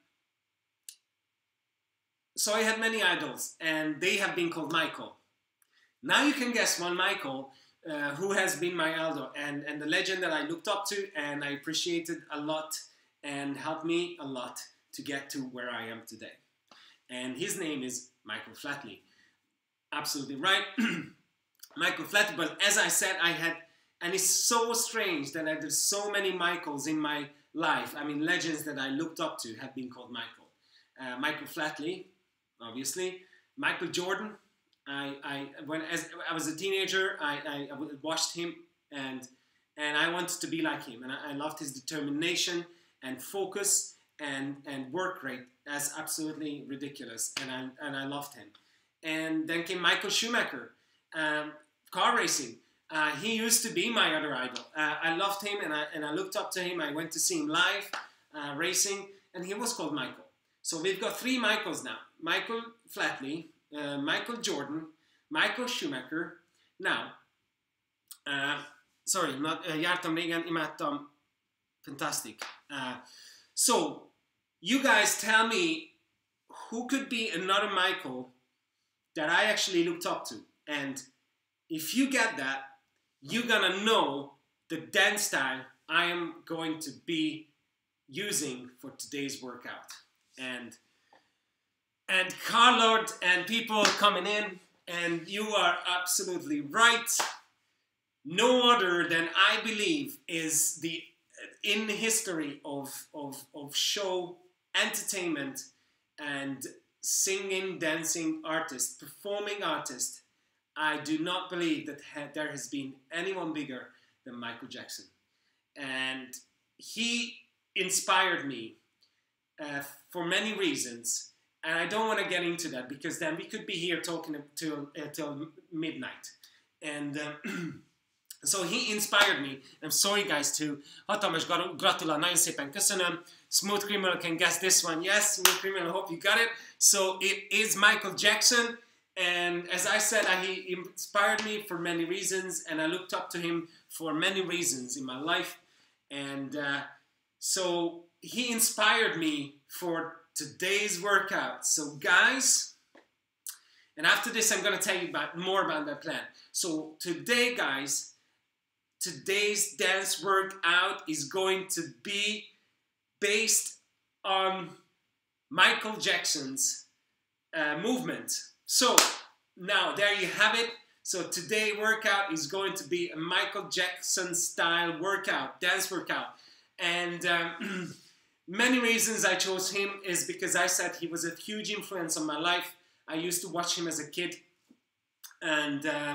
so I had many idols, and they have been called Michael. Now you can guess one Michael uh, who has been my idol and and the legend that I looked up to and I appreciated a lot and helped me a lot to get to where I am today. And his name is Michael Flatley. Absolutely right. Michael Flatley. But as I said, I had, and it's so strange that I, there's so many Michaels in my life. I mean, legends that I looked up to have been called Michael. Uh, Michael Flatley, obviously. Michael Jordan. I, I when as I was a teenager, I, I, I watched him, and and I wanted to be like him. And I, I loved his determination and focus and and work rate. That's absolutely ridiculous, and I and I loved him. And then came Michael Schumacher, um, car racing. Uh, he used to be my other idol. Uh, I loved him, and I and I looked up to him. I went to see him live, uh, racing, and he was called Michael. So we've got three Michaels now: Michael Flatley, uh, Michael Jordan, Michael Schumacher. Now, uh, sorry, not, uh, jártam régen, imádtam, fantastic. Uh, so. You guys tell me who could be another Michael that I actually looked up to. And if you get that, you're gonna know the dance style I am going to be using for today's workout. And and Carlord and people coming in, and you are absolutely right. No other than I believe is the in the history of, of, of show entertainment and singing, dancing artist, performing artist. I do not believe that ha there has been anyone bigger than Michael Jackson. And he inspired me uh, for many reasons. And I don't want to get into that because then we could be here talking till, uh, till midnight. And uh, so he inspired me. I'm sorry guys too. Hatalmas gratulál, nagyon szépen köszönöm. Smooth Criminal can guess this one. Yes, Smooth Criminal, I hope you got it. So it is Michael Jackson. And as I said, he inspired me for many reasons. And I looked up to him for many reasons in my life. And uh, so he inspired me for today's workout. So guys, And after this, I'm going to tell you about more about that plan. So today, guys, today's dance workout is going to be based on Michael Jackson's uh, movement. So now there you have it. So today workout is going to be a Michael Jackson style workout, dance workout. And um, many reasons I chose him is because I said he was a huge influence on my life. I used to watch him as a kid. And uh,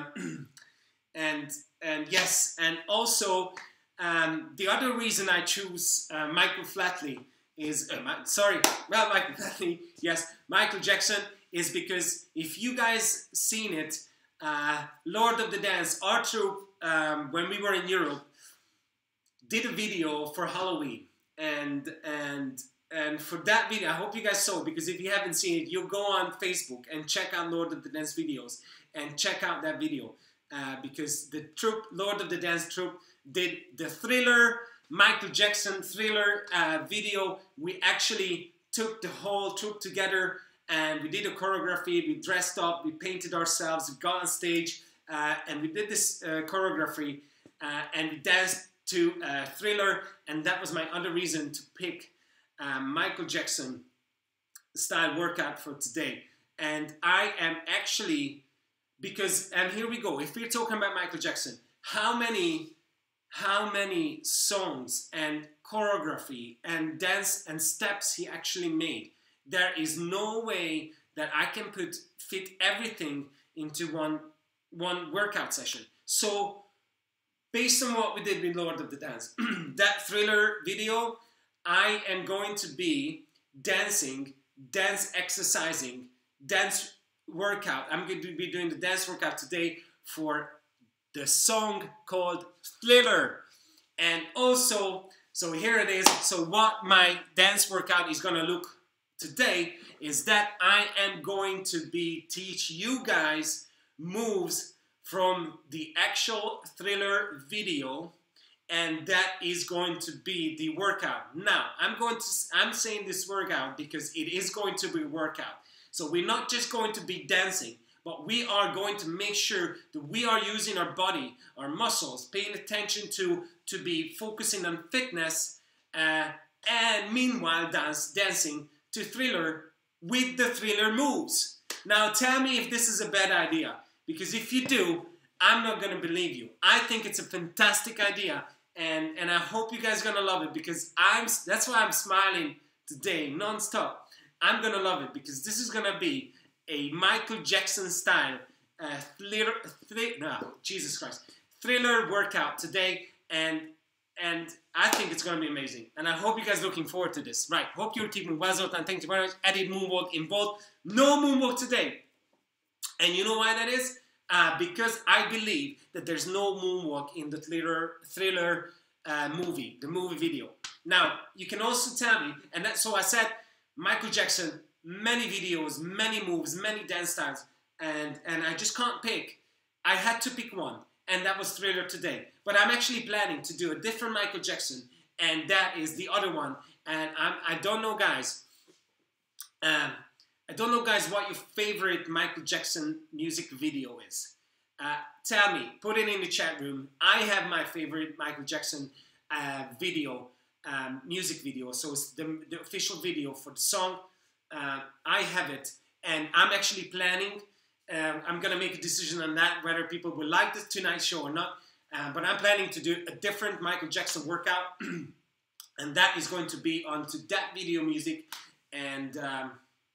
and and yes, and also um, the other reason I choose uh, Michael Flatley is, uh, my, sorry, well, Michael Flatley, yes, Michael Jackson, is because if you guys seen it, uh, Lord of the Dance, our troupe, um, when we were in Europe, did a video for Halloween, and and and for that video, I hope you guys saw it, because if you haven't seen it, you'll go on Facebook and check out Lord of the Dance videos and check out that video, uh, because the troupe, Lord of the Dance troupe, did the Thriller, Michael Jackson Thriller uh, video. We actually took the whole troupe together and we did a choreography, we dressed up, we painted ourselves, we got on stage, uh, and we did this uh, choreography, uh, and we danced to uh, Thriller, and that was my other reason to pick uh, Michael Jackson style workout for today. And I am actually, because, and here we go, if we're talking about Michael Jackson, how many, how many songs and choreography and dance and steps he actually made. There is no way that I can put fit everything into one one workout session. So based on what we did with Lord of the Dance, that Thriller video, I am going to be dancing, dance exercising, dance workout. I'm going to be doing the dance workout today for the song called Thriller. And also, so here it is. So what my dance workout is going to look today is that I am going to be teach you guys moves from the actual Thriller video, and that is going to be the workout. Now, I'm going to I'm saying this workout because it is going to be a workout. So we're not just going to be dancing, but we are going to make sure that we are using our body, our muscles, paying attention to to be focusing on fitness, uh, and meanwhile dance dancing to Thriller with the Thriller moves. Now tell me if this is a bad idea, because if you do, I'm not going to believe you. I think it's a fantastic idea, and, and I hope you guys are going to love it, because I'm, that's why I'm smiling today non-stop. I'm going to love it, because this is going to be a Michael Jackson style uh, thriller, thriller, no, Jesus Christ, Thriller workout today, and And I think it's going to be amazing. And I hope you guys are looking forward to this. Right. Hope you're keeping well, Zoltan. Thank you very much. Added moonwalk involved. No moonwalk today. And you know why that is? Uh, because I believe that there's no moonwalk in the Thriller, thriller uh, movie, the movie video. Now, you can also tell me, and that, so I said, Michael Jackson, many videos, many moves, many dance styles, and, and I just can't pick. I had to pick one. And that was Thriller today. But I'm actually planning to do a different Michael Jackson, and that is the other one. And I'm, I don't know, guys. Um, I don't know, guys, what your favorite Michael Jackson music video is. Uh, tell me. Put it in the chat room. I have my favorite Michael Jackson uh, video, um, music video. So it's the, the official video for the song. Uh, I have it, and I'm actually planning. Um, I'm going to make a decision on that, whether people will like this tonight's show or not. Uh, but I'm planning to do a different Michael Jackson workout. And that is going to be onto that video music. And, um,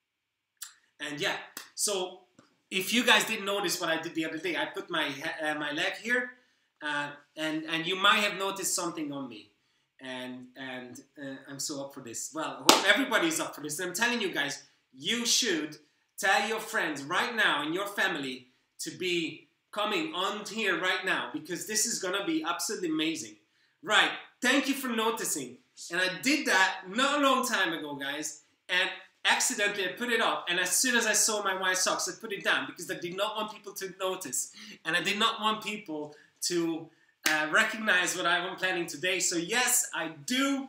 and yeah. So if you guys didn't notice what I did the other day, I put my, uh, my leg here. Uh, and, and you might have noticed something on me. And, and uh, I'm so up for this. Well, I hope everybody's up for this. And I'm telling you guys, you should tell your friends right now and your family to be coming on here right now, because this is going to be absolutely amazing. Right. Thank you for noticing. And I did that not a long time ago, guys. And accidentally I put it up. And as soon as I saw my white socks, I put it down, because I did not want people to notice. And I did not want people to uh, recognize what I'm planning today. So yes, I do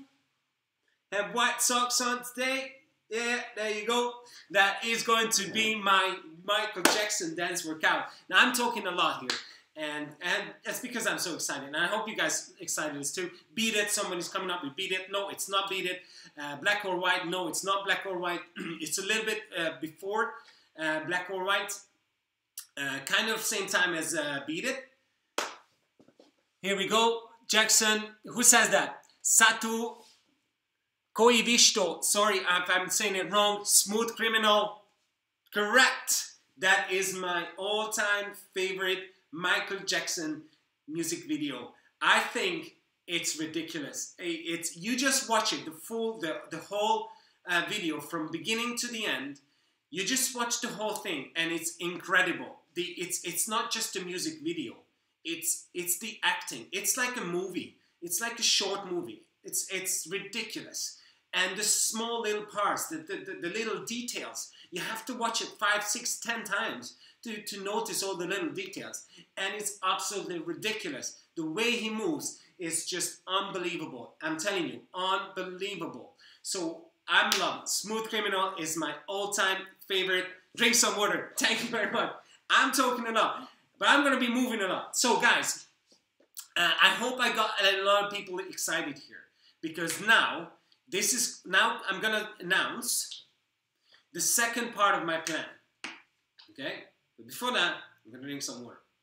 have white socks on today. Yeah, there you go. That is going to be my Michael Jackson dance workout. Now I'm talking a lot here, and and that's because I'm so excited, and I hope you guys excited as too. Beat It, somebody's coming up with Beat It. No, it's not Beat It. Uh, black or White. No, it's not Black or White. It's a little bit uh, before uh, Black or White. Uh, kind of same time as uh, Beat It. Here we go. Jackson. Who says that? Satu Koivisto. Sorry if I'm saying it wrong. Smooth Criminal. Correct. That is my all-time favorite Michael Jackson music video. I think it's ridiculous. It's you just watch it, the full, the the whole uh, video from beginning to the end. You just watch the whole thing, and it's incredible. The it's it's not just a music video. It's it's the acting. It's like a movie. It's like a short movie. It's it's ridiculous. And the small little parts, the, the, the, the little details, you have to watch it five, six, ten times to, to notice all the little details. And it's absolutely ridiculous. The way he moves is just unbelievable. I'm telling you, unbelievable. So I'm loving it. Smooth Criminal is my all-time favorite. Drink some water. Thank you very much. I'm talking a lot, but I'm going to be moving a lot. So guys, uh, I hope I got a lot of people excited here, because now, This is, now I'm going to announce the second part of my plan, okay? But before that, I'm going to drink some water.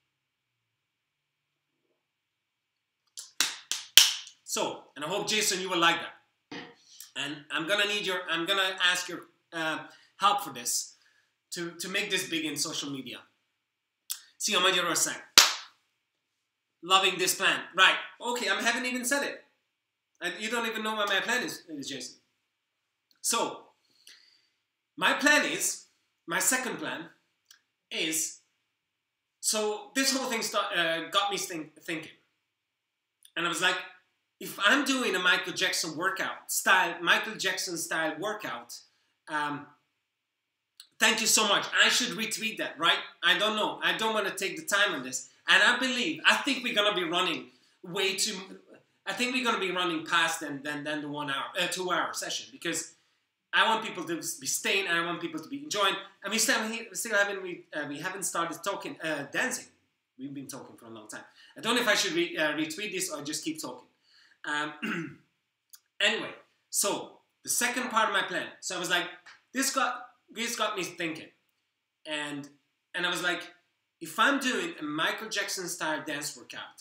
So, and I hope, Jason, you will like that. And I'm going to need your, I'm going to ask your uh, help for this, to, to make this big in social media. See how much you're saying. Loving this plan. Right, okay, I haven't even said it. And you don't even know what my plan is, Jason. So, my plan is, my second plan is, so this whole thing start, uh, got me think, thinking. And I was like, if I'm doing a Michael Jackson workout, style, Michael Jackson style workout, um, thank you so much. I should retweet that, right? I don't know. I don't want to take the time on this. And I believe, I think we're going to be running way too... I think we're going to be running past than, than, than the one hour, uh, two hour session, because I want people to be staying, and I want people to be enjoying. And we still, we still haven't, we, uh, we haven't started talking, uh, dancing. We've been talking for a long time. I don't know if I should re, uh, retweet this or just keep talking. Um, anyway, so the second part of my plan. So I was like, this got, this got me thinking. And, and I was like, if I'm doing a Michael Jackson style dance workout,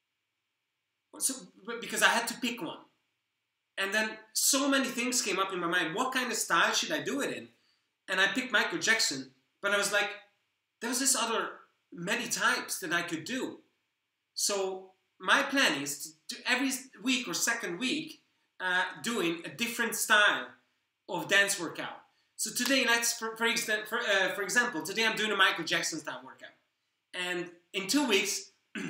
so, because I had to pick one. And then so many things came up in my mind. What kind of style should I do it in? And I picked Michael Jackson. But I was like, there was this other many types that I could do. So my plan is to do every week or second week uh, doing a different style of dance workout. So today, let's for, for, for, uh, for example, today I'm doing a Michael Jackson style workout. And in two weeks,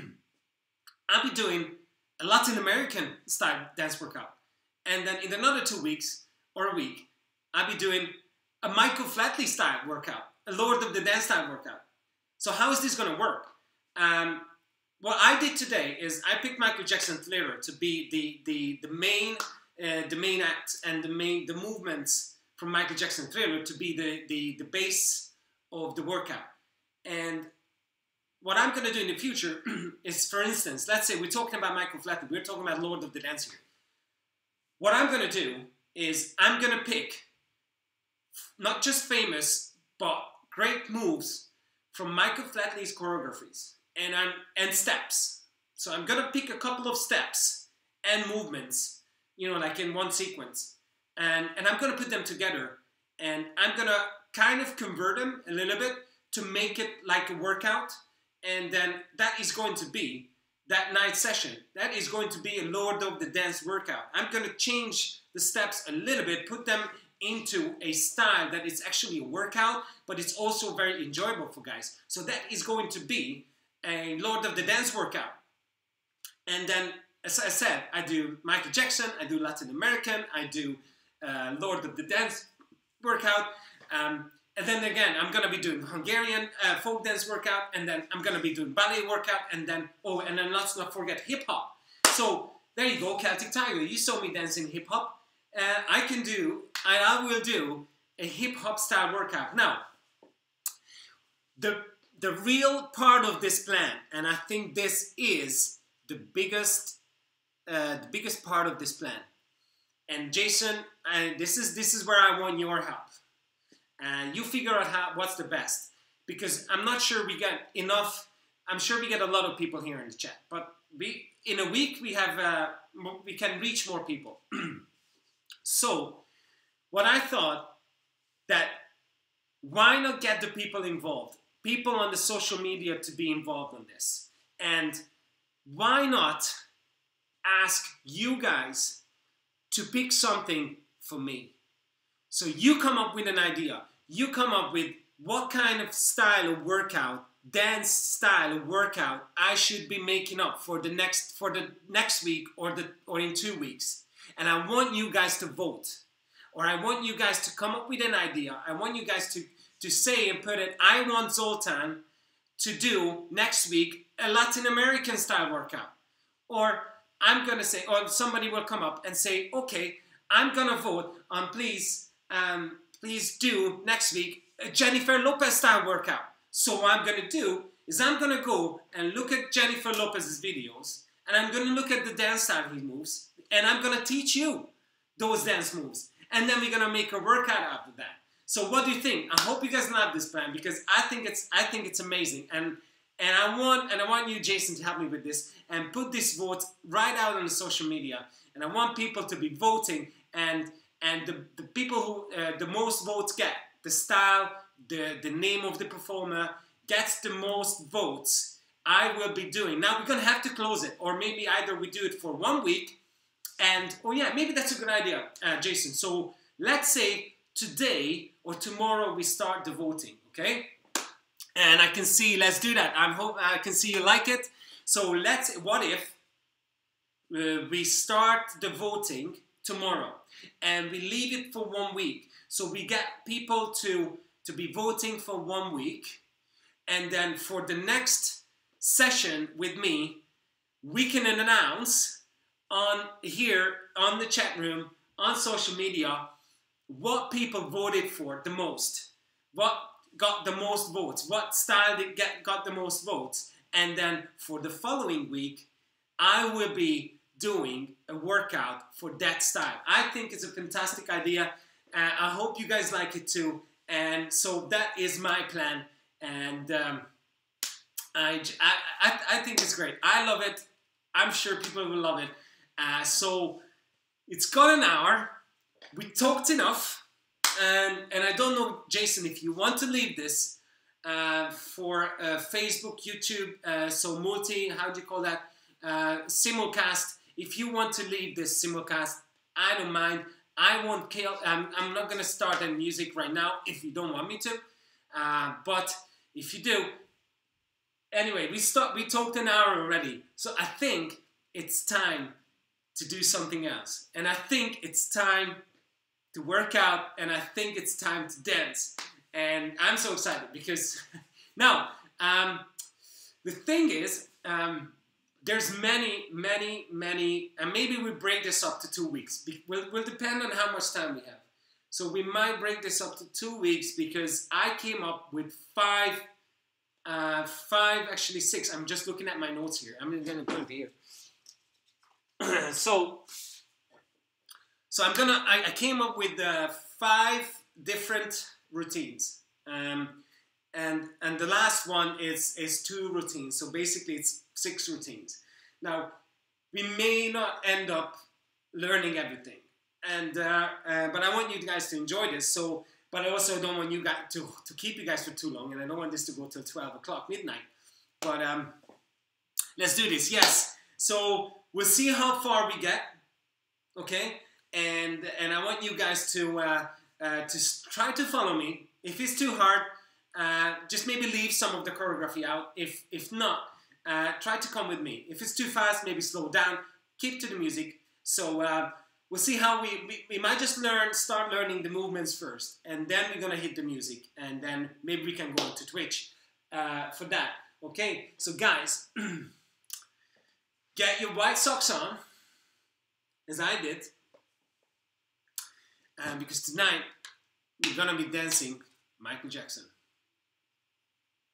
I'll be doing a Latin American style dance workout. And then in another two weeks or a week, I'll be doing a Michael Flatley style workout, a Lord of the Dance style workout. So how is this going to work? Um, what I did today is I picked Michael Jackson Thriller to be the, the, the, main, uh, the main act, and the main the movements from Michael Jackson Thriller to be the, the, the base of the workout. And what I'm going to do in the future is, for instance, let's say we're talking about Michael Flatley, we're talking about Lord of the Dance here. What I'm going to do is I'm going to pick not just famous, but great moves from Michael Flatley's choreographies and, I'm, and steps. So I'm going to pick a couple of steps and movements, you know, like in one sequence. And, and I'm going to put them together, and I'm going to kind of convert them a little bit to make it like a workout. And then that is going to be that night session. That is going to be a Lord of the Dance workout. I'm going to change the steps a little bit, put them into a style that is actually a workout, but it's also very enjoyable for guys. So that is going to be a Lord of the Dance workout. And then, as I said, I do Michael Jackson, I do Latin American, I do uh, Lord of the Dance workout. Um, And then again, I'm going to be doing Hungarian uh, folk dance workout, and then I'm going to be doing ballet workout, and then, oh, and then let's not forget hip-hop. So, there you go, Celtic Tiger. You saw me dancing hip-hop. Uh, I can do, and I will do, a hip-hop style workout. Now, the, the real part of this plan, and I think this is the biggest, uh, the biggest part of this plan. And Jason, and this is this is where I want your help. And you figure out how what's the best, because I'm not sure we get enough. I'm sure we get a lot of people here in the chat, but we in a week we have uh, we can reach more people. So what I thought, that why not get the people involved, people on the social media to be involved in this, and why not ask you guys to pick something for me. So you come up with an idea. You come up with what kind of style of workout, dance style of workout I should be making up for the next for the next week or the or in two weeks. And I want you guys to vote. Or I want you guys to come up with an idea. I want you guys to, to say and put it, I want Zoltan to do next week a Latin American style workout. Or I'm going to say, or somebody will come up and say, okay, I'm going to vote on please, um, please do next week a Jennifer Lopez style workout. So what I'm going to do is I'm going to go and look at Jennifer Lopez's videos, and I'm going to look at the dance style he moves, and I'm going to teach you those dance moves. And then we're going to make a workout after that. So what do you think? I hope you guys love this plan, because I think it's I think it's amazing. And and I want and I want you, Jason, to help me with this and put this vote right out on the social media. And I want people to be voting, and and the, the people who uh, the most votes get, the style, the, the name of the performer gets the most votes, I will be doing. Now we're going to have to close it, or maybe either we do it for one week, and, oh yeah, maybe that's a good idea, uh, Jason. So let's say today or tomorrow we start the voting, okay? And I can see, let's do that. I'm hope I can see you like it. So let's, what if uh, we start the voting tomorrow and we leave it for one week? So we get people to, to be voting for one week, and then for the next session with me, we can announce on here, on the chat room, on social media, what people voted for the most, what got the most votes, what style did get got the most votes, and then for the following week, I will be doing a workout for that style. I think it's a fantastic idea. Uh, I hope you guys like it too. And so that is my plan, and um, I, I, I think it's great. I love it. I'm sure people will love it. Uh, so it's got an hour. We talked enough, and and I don't know, Jason, if you want to leave this uh, for uh, Facebook, YouTube, uh, so multi, how do you call that, uh, simulcast. If you want to leave this simulcast, I don't mind. I won't kill. Um, I'm not gonna start the music right now if you don't want me to, uh, but if you do, anyway, we start. We talked an hour already, so I think it's time to do something else. And I think it's time to work out, and I think it's time to dance. And I'm so excited because now, um, the thing is, um, there's many, many, many, and maybe we break this up to two weeks. Will will depend on how much time we have. So we might break this up to two weeks because I came up with five, uh, five, actually six. I'm just looking at my notes here. I'm gonna put it here. so, so I'm gonna. I, I came up with uh, five different routines, um, and and the last one is is two routines. So basically, it's six routines. Now, we may not end up learning everything, and uh, uh, but I want you guys to enjoy this. So, but I also don't want you guys to to keep you guys for too long, and I don't want this to go till twelve o'clock midnight. But um, let's do this. Yes. So we'll see how far we get, okay? And and I want you guys to uh, uh, to try to follow me. If it's too hard, uh, just maybe leave some of the choreography out. If if not, uh, try to come with me. If it's too fast, maybe slow down. Keep to the music. So uh, we'll see how we, we we might just learn, start learning the movements first, and then we're gonna hit the music, and then maybe we can go to Twitch uh, for that. Okay, so guys. Get your white socks on, as I did, um, because tonight we're gonna be dancing Michael Jackson.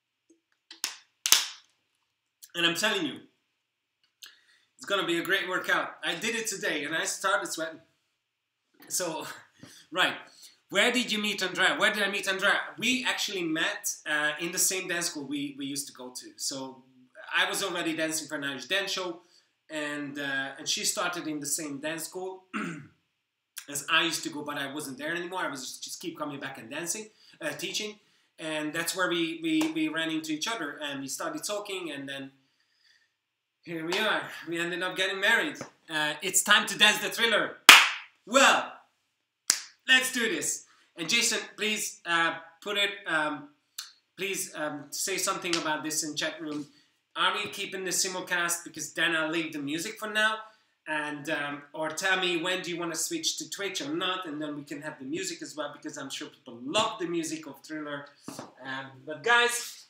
And I'm telling you, it's gonna be a great workout. I did it today and I started sweating. So, right. Where did you meet Andrea? Where did I meet Andrea? We actually met uh, in the same dance school we, we used to go to. So I was already dancing for an Irish dance show, and uh, and she started in the same dance school as I used to go, but I wasn't there anymore. I was just, just keep coming back and dancing, uh, teaching, and that's where we, we, we ran into each other, and we started talking, and then here we are. We ended up getting married. Uh, it's time to dance the Thriller. Well, let's do this. And Jason, please uh, put it, um, please um, say something about this in chat room. Are we keeping the simulcast? Because then I'll leave the music for now. And, um, or tell me when do you want to switch to Twitch or not. And then we can have the music as well, because I'm sure people love the music of Thriller. Um, but guys,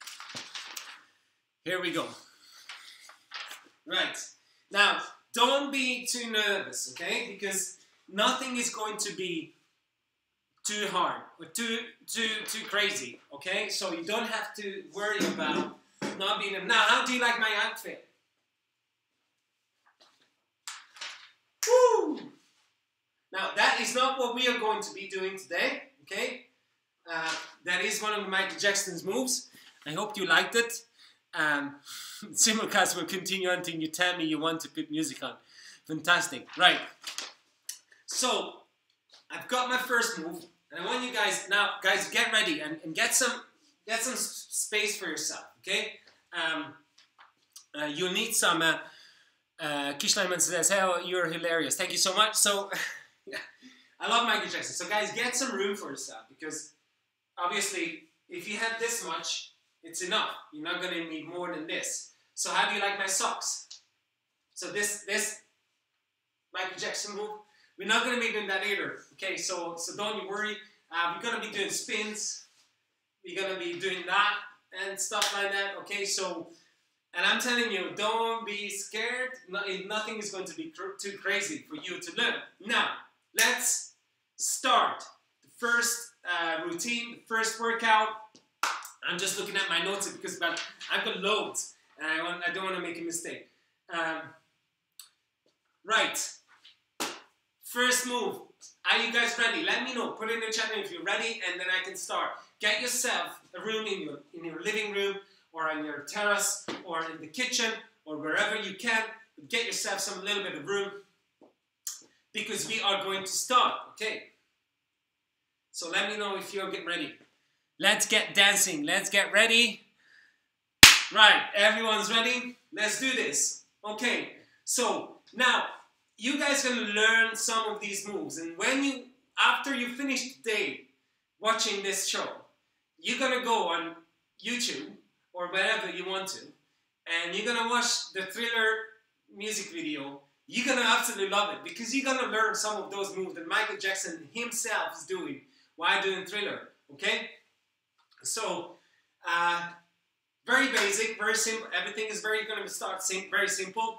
here we go. Right. Now, don't be too nervous, okay? Because nothing is going to be too hard or too too too crazy, okay? So you don't have to worry about not being. Now, how do you like my outfit? Woo! Now, that is not what we are going to be doing today, okay? Uh, that is one of Michael Jackson's moves. I hope you liked it. Um, simulcast will continue until you tell me you want to put music on. Fantastic. Right. So, I've got my first move, and I want you guys, now, guys, get ready and, and get some get some space for yourself, okay? Um, uh, you'll need some, uh, uh, Kishleiman says, hey, you're hilarious. Thank you so much. So, yeah, I love Michael Jackson. So, guys, get some room for yourself, because, obviously, if you have this much, it's enough. You're not going to need more than this. So, how do you like my socks? So, this, this Michael Jackson move, we're not going to be doing that either, okay? So, so don't you worry. Uh, we're going to be doing spins. We're going to be doing that and stuff like that, okay? So, and I'm telling you, don't be scared. No, nothing is going to be cr too crazy for you to learn. Now, let's start the first uh, routine, the first workout. I'm just looking at my notes because but I've got loads, and I, want, I don't want to make a mistake. Um, right. First move. Are you guys ready? Let me know. Put it in the chat room if you're ready, and then I can start. Get yourself a room in your in your living room, or on your terrace, or in the kitchen, or wherever you can. Get yourself some little bit of room, because we are going to start. Okay. So let me know if you're getting ready. Let's get dancing. Let's get ready. Right. Everyone's ready. Let's do this. Okay. So now, you guys are going to learn some of these moves, and when you, after you finish the day watching this show, you're going to go on YouTube or wherever you want to, and you're going to watch the Thriller music video. You're going to absolutely love it, because you're going to learn some of those moves that Michael Jackson himself is doing while doing Thriller, okay? So, uh, very basic, very simple. Everything is very going to start sim very simple.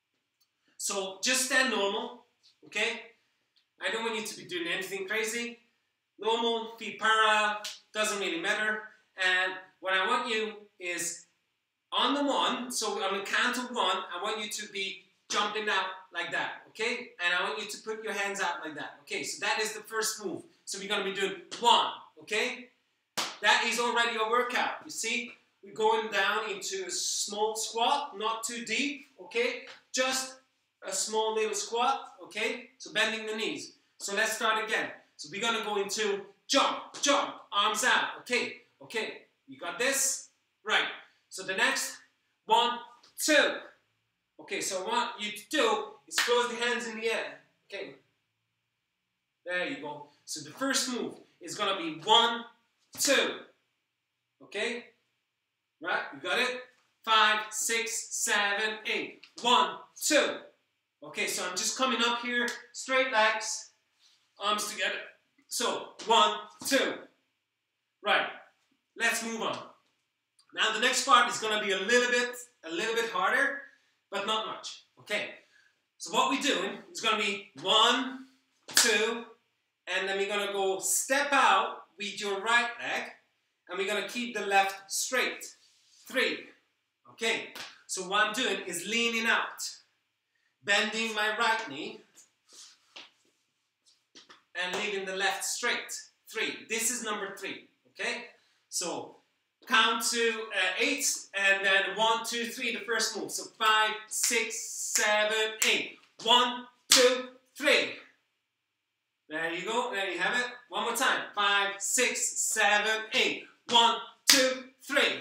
So just stand normal, okay? I don't want you to be doing anything crazy. Normal, feet parallel, doesn't really matter. And what I want you is on the one, so on the count of one, I want you to be jumping out like that, okay? And I want you to put your hands out like that, okay? So that is the first move. So we're going to be doing one, okay? That is already a workout, you see? We're going down into a small squat, not too deep, okay? Just a small little squat, okay? So bending the knees. So let's start again. So we're gonna go into jump, jump, arms out, okay? Okay, you got this? Right. So the next, one, two. Okay, so what I want you to do is close the hands in the air, okay? There you go. So the first move is gonna be one, two, okay? Right, you got it? Five, six, seven, eight. One, two. Okay, so I'm just coming up here, straight legs, arms together. So, one, two. Right, let's move on. Now the next part is gonna be a little bit, a little bit harder, but not much, okay? So what we're doing is gonna be one, two, and then we're gonna go step out with your right leg, and we're gonna keep the left straight. Three, Okay, so what I'm doing is leaning out, bending my right knee, and leaving the left straight. Three. This is number three. Okay, so count to uh, eight, and then one, two, three, the first move. So five, six, seven, eight. One, two, three. There you go. There you have it. One more time. Five, six, seven, eight. One, two, three.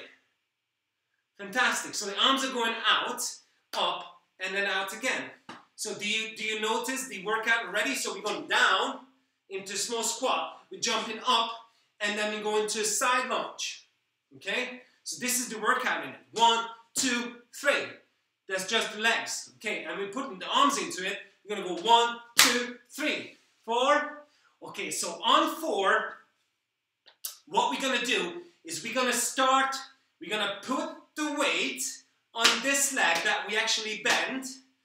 Fantastic. So the arms are going out, up, and then out again. So do you do you notice the workout already? So we're going down into small squat. We're jumping up, and then we go into a side lunge. Okay? So this is the workout in it. One, two, three. That's just the legs. Okay, and we're putting the arms into it. We're going to go one, two, three, four. Okay, so on four, what we're going to do is we're going to start, we're going to put the weight on this leg that we actually bend,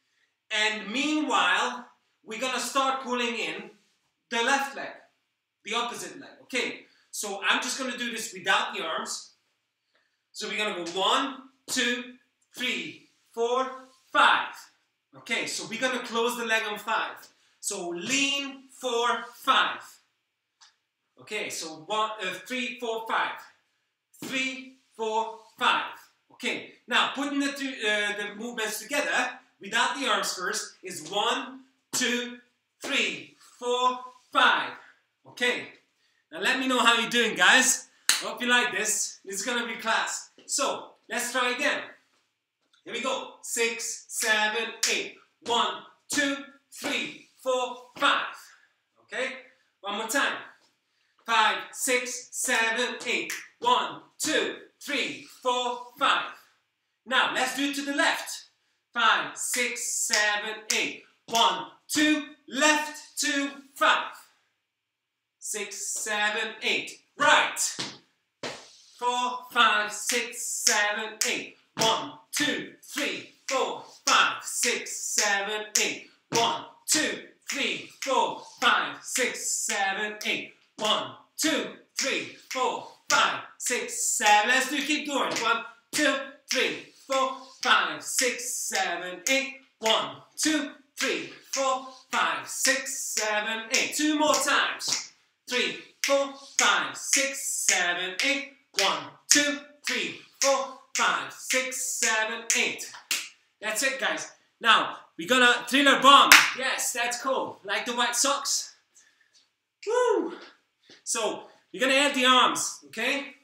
and meanwhile, we're going to start pulling in the left leg, the opposite leg. Okay, so I'm just going to do this without the arms. So we're going to go one, two, three, four, five. Okay, so we're going to close the leg on five. So lean, four, five. Okay, so one, uh, three, four, five. Three, four, five. Okay, now putting the, two, uh, the movements together without the arms first is one, two, three, four, five. Okay, now let me know how you're doing, guys. Hope you like this. This is gonna be class. So let's try again. Here we go. Six, seven, eight. One, two, three, four, five. Okay, one more time. Five, six, seven, eight. One, two, three, four, five. Now let's do it to the left. Five, six, seven, eight. One, two, left, two, five. Six, seven, eight. Right. Four, five, six, seven, eight. One, two, three, four, five, six, seven, eight. One, two, three, four, five, six, seven, eight. One, two, three, four, five, six, seven. Let's do keep going. One, two, three, four, five, six, seven, eight. One, two, three, four, five, six, seven, eight. Two more times. Three, four, five, six, seven, eight. One, two, three, four, five, six, seven, eight. That's it, guys. Now, we're gonna thriller bomb. Yes, that's cool. Like the White Sox. Woo! So, we're gonna add the arms, okay?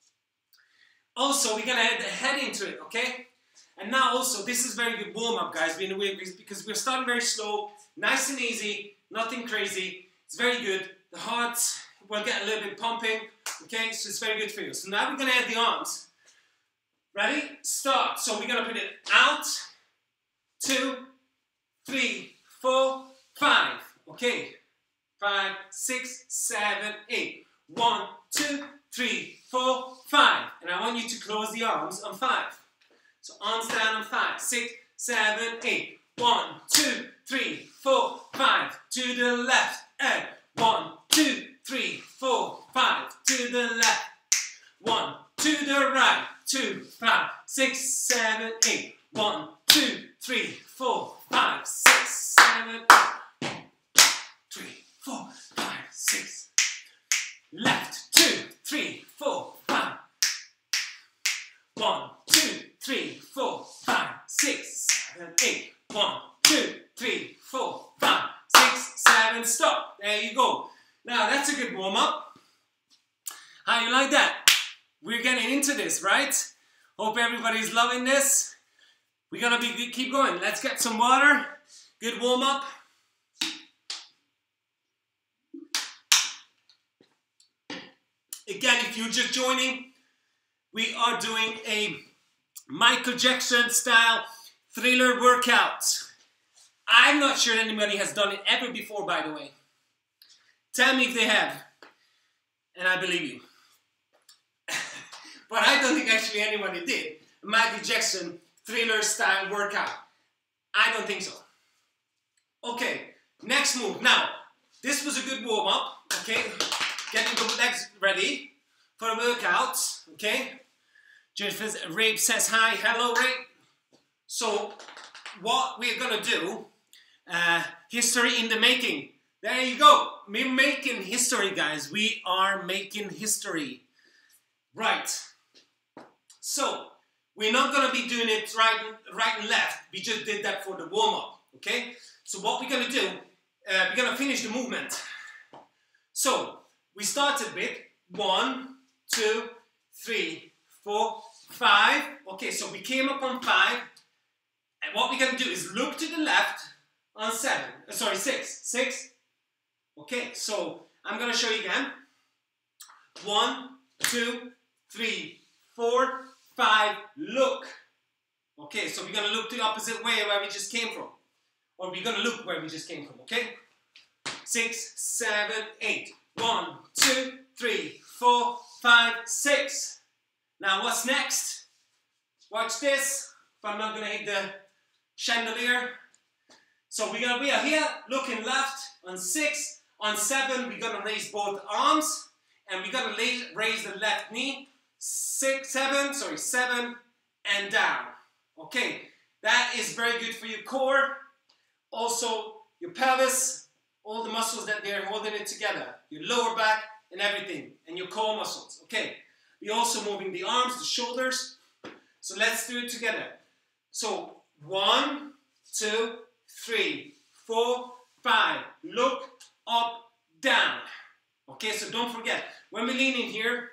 Also, we're gonna add the head into it, okay? And now also, this is very good warm-up, guys, because we're starting very slow, nice and easy, nothing crazy. It's very good. The heart will get a little bit pumping, okay? So it's very good for you. So now we're gonna add the arms. Ready? Start. So we're gonna put it out, two, three, four, five. Okay. Five, six, seven, eight. One, two, three, four, five. And I want you to close the arms on five. So arms down on five, six, seven, eight. One, two, three, four, five. To the left. And one, two, three, four, five. To the left. One, to the right. Two, five, six, seven, eight. One, two, three, four, five, six, seven, eight. Three, four, five, six. Left, two, three, four, five. One, two, three, four, five, six, seven, eight. One, two, three, four, five, six, seven. Stop. There you go. Now that's a good warm up. How you like that? We're getting into this, right? Hope everybody's loving this. We're gonna be keep going. Let's get some water. Good warm up. Again, if you're just joining, we are doing a Michael Jackson style thriller workout. I'm not sure anybody has done it ever before, by the way. Tell me if they have, and I believe you. But I don't think actually anybody did. Michael Jackson thriller style workout. I don't think so. Okay, next move. Now, this was a good warm up. Okay, getting the legs ready for a workout. Okay, Jennifer Rape says hi. Hello, Rape. So, what we're gonna do, uh, history in the making. There you go. We're making history, guys. We are making history. Right. So, we're not gonna be doing it right, right and left. We just did that for the warm-up, okay? So what we're gonna do, uh, we're gonna finish the movement. So, we started with one, two, three, four, five. Okay, so we came up on five. And what we're gonna do is look to the left on seven. Uh, sorry, six. Six. Okay, so I'm gonna show you again. One, two, three, four, five, look. Okay, so we're gonna look the opposite way where we just came from. Or we're gonna look where we just came from, okay? Six, seven, eight. One, two, three, four, five, six. Now what's next? Watch this. If I'm not gonna hit the chandelier. So we're gonna be here, looking left on six. On seven, we're gonna raise both arms. And we're gonna raise the left knee. Six, seven, sorry, seven, and down. Okay, that is very good for your core. Also, your pelvis, all the muscles that they're holding it together. Your lower back and everything, and your core muscles. Okay, we're also moving the arms, the shoulders. So let's do it together. So, one, two, three, four, five. Look, up, down. Okay, so don't forget, when we lean in here,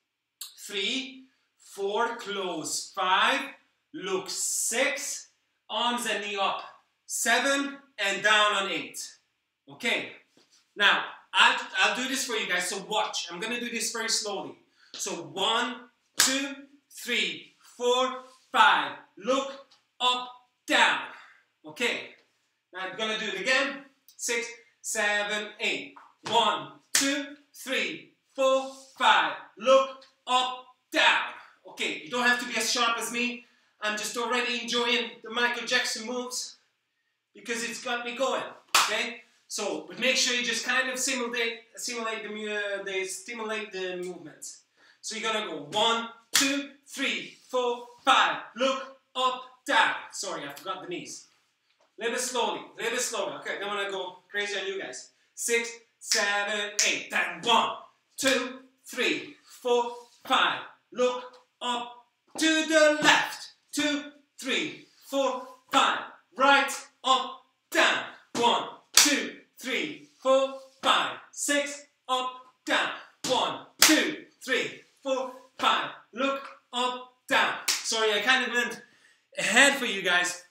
three, four, close, five, look, six, arms and knee up, seven, and down on eight. Okay, now, I'll, I'll do this for you guys, so watch. I'm going to do this very slowly. So, one, two, three, four, five, look, up, down. Okay, now I'm going to do it again. Six, seven, eight. One, two, three, four, five, look, up, down. Okay, you don't have to be as sharp as me. I'm just already enjoying the Michael Jackson moves because it's got me going, okay? So, but make sure you just kind of simulate, simulate the, uh, the, stimulate the movements. So you're gonna go one, two, three, four, five, look, up, down. Sorry, I forgot the knees. A little bit slowly, a little bit slowly. Okay, don't wanna go crazy on you guys. Six, seven, eight. Then one, two, three, four, five. Look up to the left. Two, three, four, five. Right, up, down. One, two, three, four, five. Six, up, down. One, two, three, four, five. Look up, down. Sorry, I kind of went ahead for you guys.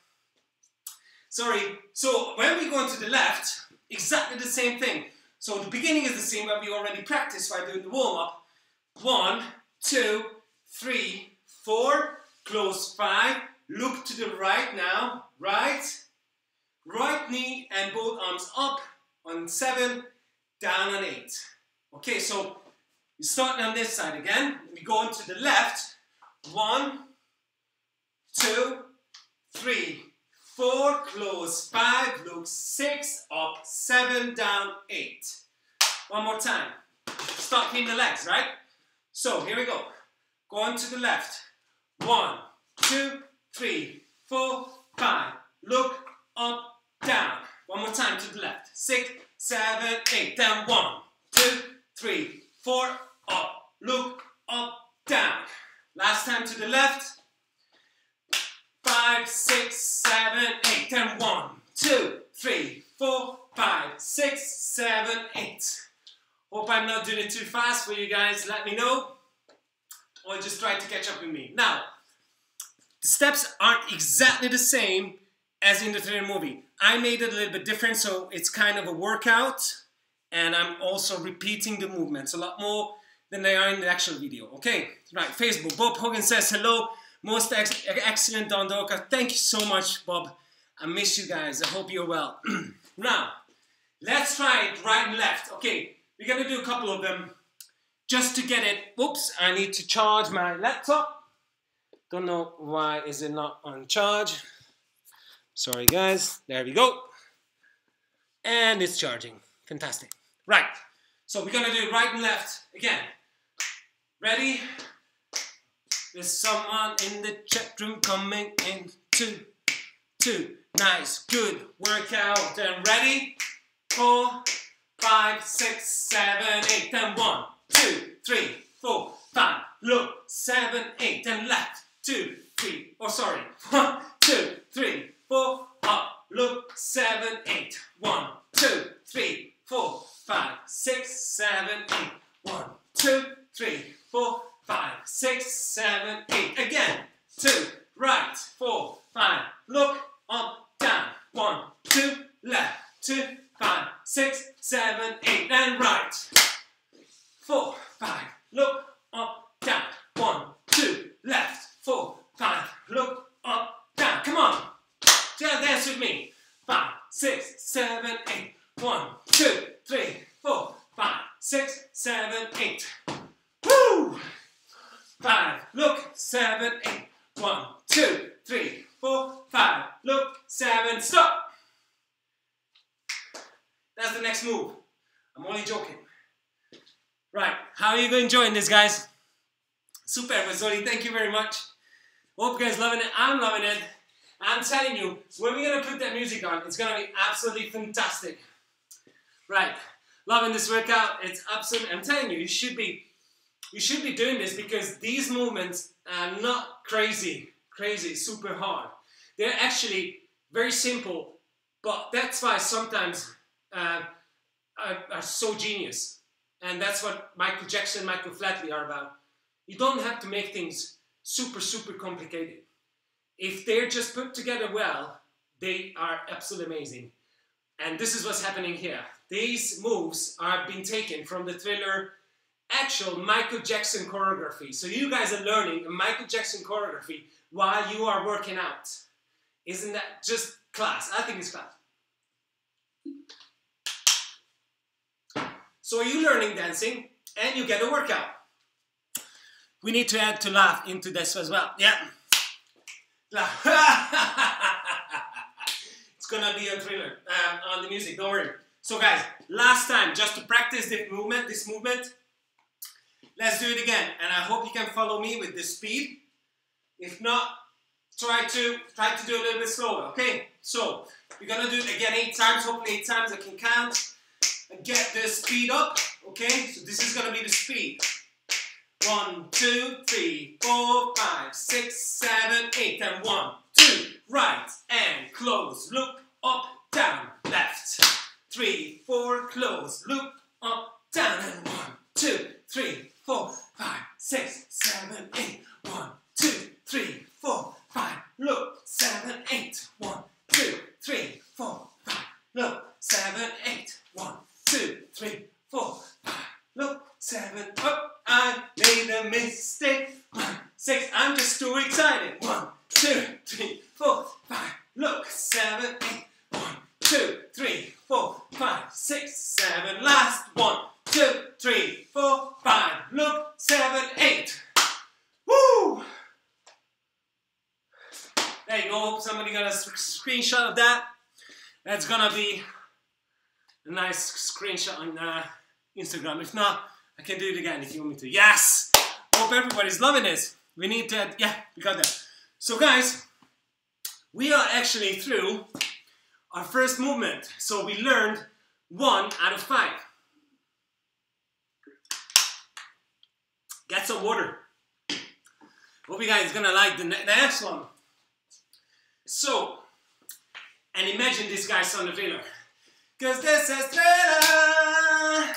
Sorry. So when we go to the left, exactly the same thing. So the beginning is the same, but we already practiced by doing the warm-up. One, two, three, four, close, five. Look to the right now. Right. Right knee and both arms up on seven, down on eight. Okay, so we start on this side again. We go into the left. One, two, three, four, close, five, look, six, up, seven, down, eight. One more time. Start clean the legs, right? So here we go. Go on to the left. One, two, three, four, five. Look, up, down. One more time to the left. Six, seven, eight. Down. One, two, three, four, up. Look, up, down. Last time to the left. Five, six, seven, eight. Then one, two, three, four, five, six, seven, eight. Hope I'm not doing it too fast for you guys. Let me know. Or just try to catch up with me. Now, the steps aren't exactly the same as in the thriller movie. I made it a little bit different, so it's kind of a workout. And I'm also repeating the movements a lot more than they are in the actual video. Okay, right, Facebook. Bob Hogan says, hello. Most ex excellent Don Doka. Thank you so much, Bob. I miss you guys. I hope you're well. Now, let's try it right and left. Okay, we're going to do a couple of them just to get it. Oops, I need to charge my laptop. Don't know why is it not on charge. Sorry, guys. There we go. And it's charging. Fantastic. Right. So we're going to do right and left again. Ready? There's someone in the chat room coming in. Two, two, nice, good workout. And ready? Four, five, six, seven, eight. And one, two, three, four, five. Look, seven, eight. And left, two, three. Oh, sorry. One, two, three, four. Up. Look, seven, eight. One, two, three, four, five, six, seven, eight. One, two, three, four, five, six, seven, eight. Again. Two, right, four, five. Look, up, down. One, two, left, two, five, six, seven, eight. And right. Four, five. Look, up, down. One, two, left, four, five. Look, up, down. Come on. Dance with me. Five, six, seven, eight. One, two, three, four, five, six, seven, eight. Woo! Five, look, seven, eight. One, two, three, four, five, look, seven, stop. That's the next move. I'm only joking. Right, how are you going enjoying this, guys? Super, Zoli, thank you very much. Hope you guys loving it. I'm loving it. I'm telling you, when we're gonna put that music on, it's gonna be absolutely fantastic. Right, loving this workout. It's absolutely. I'm telling you, you should be, you should be doing this because these movements are not crazy, crazy, super hard. They're actually very simple, but that's why sometimes uh, are, are so genius. And that's what Michael Jackson, Michael Flatley are about. You don't have to make things super, super complicated. If they're just put together well, they are absolutely amazing. And this is what's happening here. These moves are being taken from the Thriller actual Michael Jackson choreography. So you guys are learning a Michael Jackson choreography while you are working out. Isn't that just class? I think it's class. So are you learning dancing and you get a workout? We need to add to laugh into this as well. Yeah. It's gonna be a Thriller um, on the music, don't worry. So guys, last time, just to practice this movement, this movement, let's do it again. And I hope you can follow me with this speed. If not, try to try to do a little bit slower, okay? So, we're gonna do it again eight times, hopefully eight times I can count and get the speed up, okay? So this is gonna be the speed. One, two, three, four, five, six, seven, eight, and one, two, right, and close, look, up, down, left, three, four, close, look, up, down, and one, two, three, four, five, six, seven, eight, one, two, three, four, five, look, seven, eight, one, two, three, four, five, look, seven, eight, one, two, three, four, five, look, seven, up. I made a mistake. One, six, I'm just too excited. One, two, three, four, five. Look, seven, eight. One, two, three, four, five, six, seven. Last one, two, three, four, five. Look, seven, eight. Woo! There you go. Somebody got a screenshot of that. That's gonna be a nice screenshot on uh, Instagram. If not, I can do it again if you want me to. Yes! Hope everybody's loving this. We need to, yeah, we got that. So guys, we are actually through our first movement. So we learned one out of five. Get some water. Hope you guys are gonna like the, the next one. So, and imagine this guy's on the Thriller. Cause this is Thriller.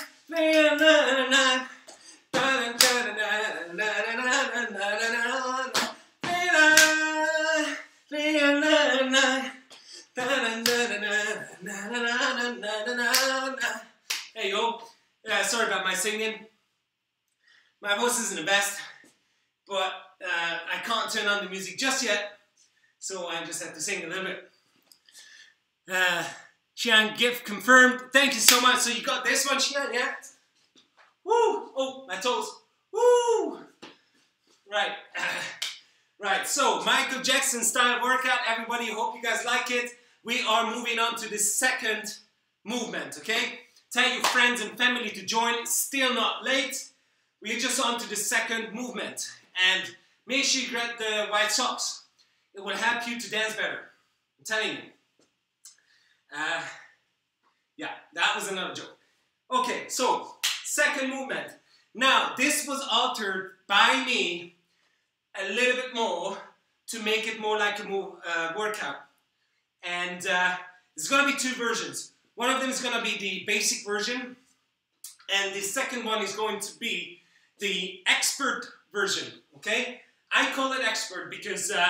There you go. Uh, sorry about my singing. My voice isn't the best, but uh, I can't turn on the music just yet, so I just have to sing a little bit. Uh, Xian, gift confirmed. Thank you so much. So you got this one, Xian, yeah? Woo! Oh, my toes. Woo! Right. Right, so Michael Jackson style workout. Everybody, hope you guys like it. We are moving on to the second movement, okay? Tell your friends and family to join. It's still not late. We're just on to the second movement. And make sure you get the white socks. It will help you to dance better. I'm telling you. Uh, yeah, that was another joke. Okay, so second movement. Now, this was altered by me a little bit more to make it more like a move, uh, workout. And uh, there's going to be two versions. One of them is going to be the basic version, and the second one is going to be the expert version, okay? I call it expert because uh,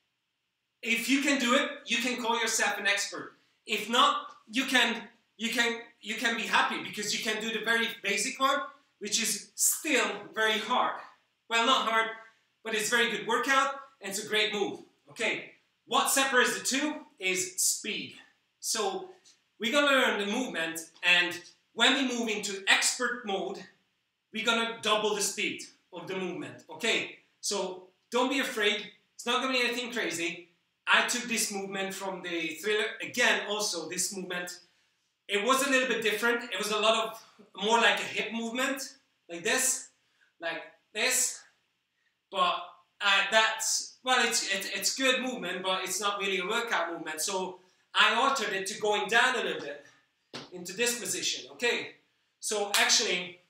if you can do it, you can call yourself an expert. If not, you can, you can, you can be happy because you can do the very basic one, which is still very hard. Well, not hard, but it's a very good workout, and it's a great move, okay? What separates the two is speed. So we're gonna learn the movement, and when we move into expert mode, we're gonna double the speed of the movement, okay? So don't be afraid, it's not gonna be anything crazy. I took this movement from the Thriller, again, also this movement, it was a little bit different. It was a lot of, more like a hip movement, like this, like this, but uh, that's, well, it's, it, it's good movement, but it's not really a workout movement, so I altered it to going down a little bit into this position, okay? So actually,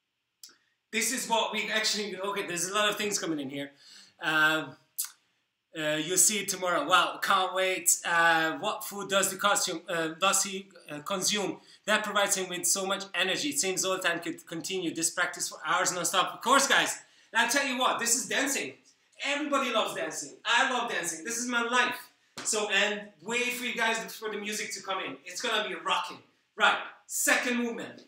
this is what we actually, okay, there's a lot of things coming in here. Um, uh, you'll see it tomorrow. Wow, can't wait. Uh, what food does the costume, uh, does he uh, consume? That provides him with so much energy. It seems Zoltan could continue this practice for hours non-stop. Of course, guys. And I'll tell you what, this is dancing. Everybody loves dancing. I love dancing. This is my life. So, and wait for you guys for the music to come in. It's gonna be rocking. Right, second movement.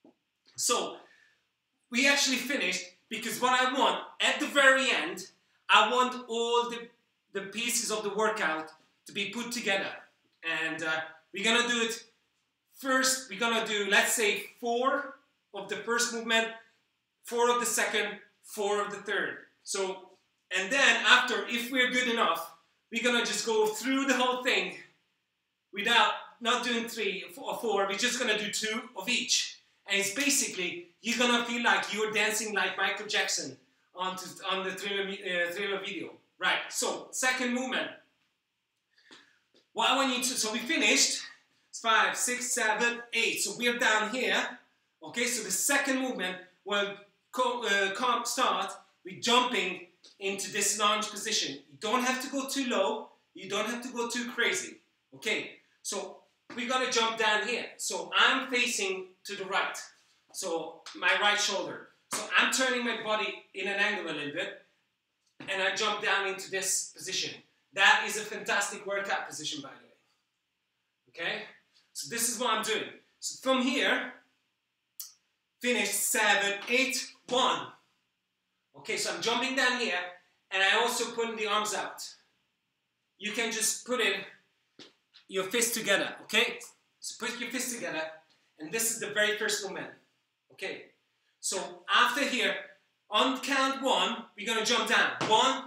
So, we actually finished because what I want, at the very end, I want all the, the pieces of the workout to be put together. And uh, we're gonna do it first, we're gonna do, let's say, four of the first movement, four of the second, four of the third. So, and then after, if we're good enough, we're gonna just go through the whole thing without not doing three or four. We're just gonna do two of each, and it's basically you're gonna feel like you're dancing like Michael Jackson on to, on the Thriller, uh, Thriller video, right? So second movement. What I want you to, so we finished. It's five, six, seven, eight. So we're down here. Okay, so the second movement will co uh, start with jumping into this lunge position. You don't have to go too low. You don't have to go too crazy. Okay, so we're gonna jump down here. So I'm facing to the right. So my right shoulder. So I'm turning my body in an angle a little bit, and I jump down into this position. That is a fantastic workout position, by the way. Okay, so this is what I'm doing. So from here, finish seven, eight, one. Okay, so I'm jumping down here, and I also put the arms out. You can just put in your fists together, okay? So put your fists together, and this is the very first movement, okay? So after here, on count one, we're gonna jump down. One,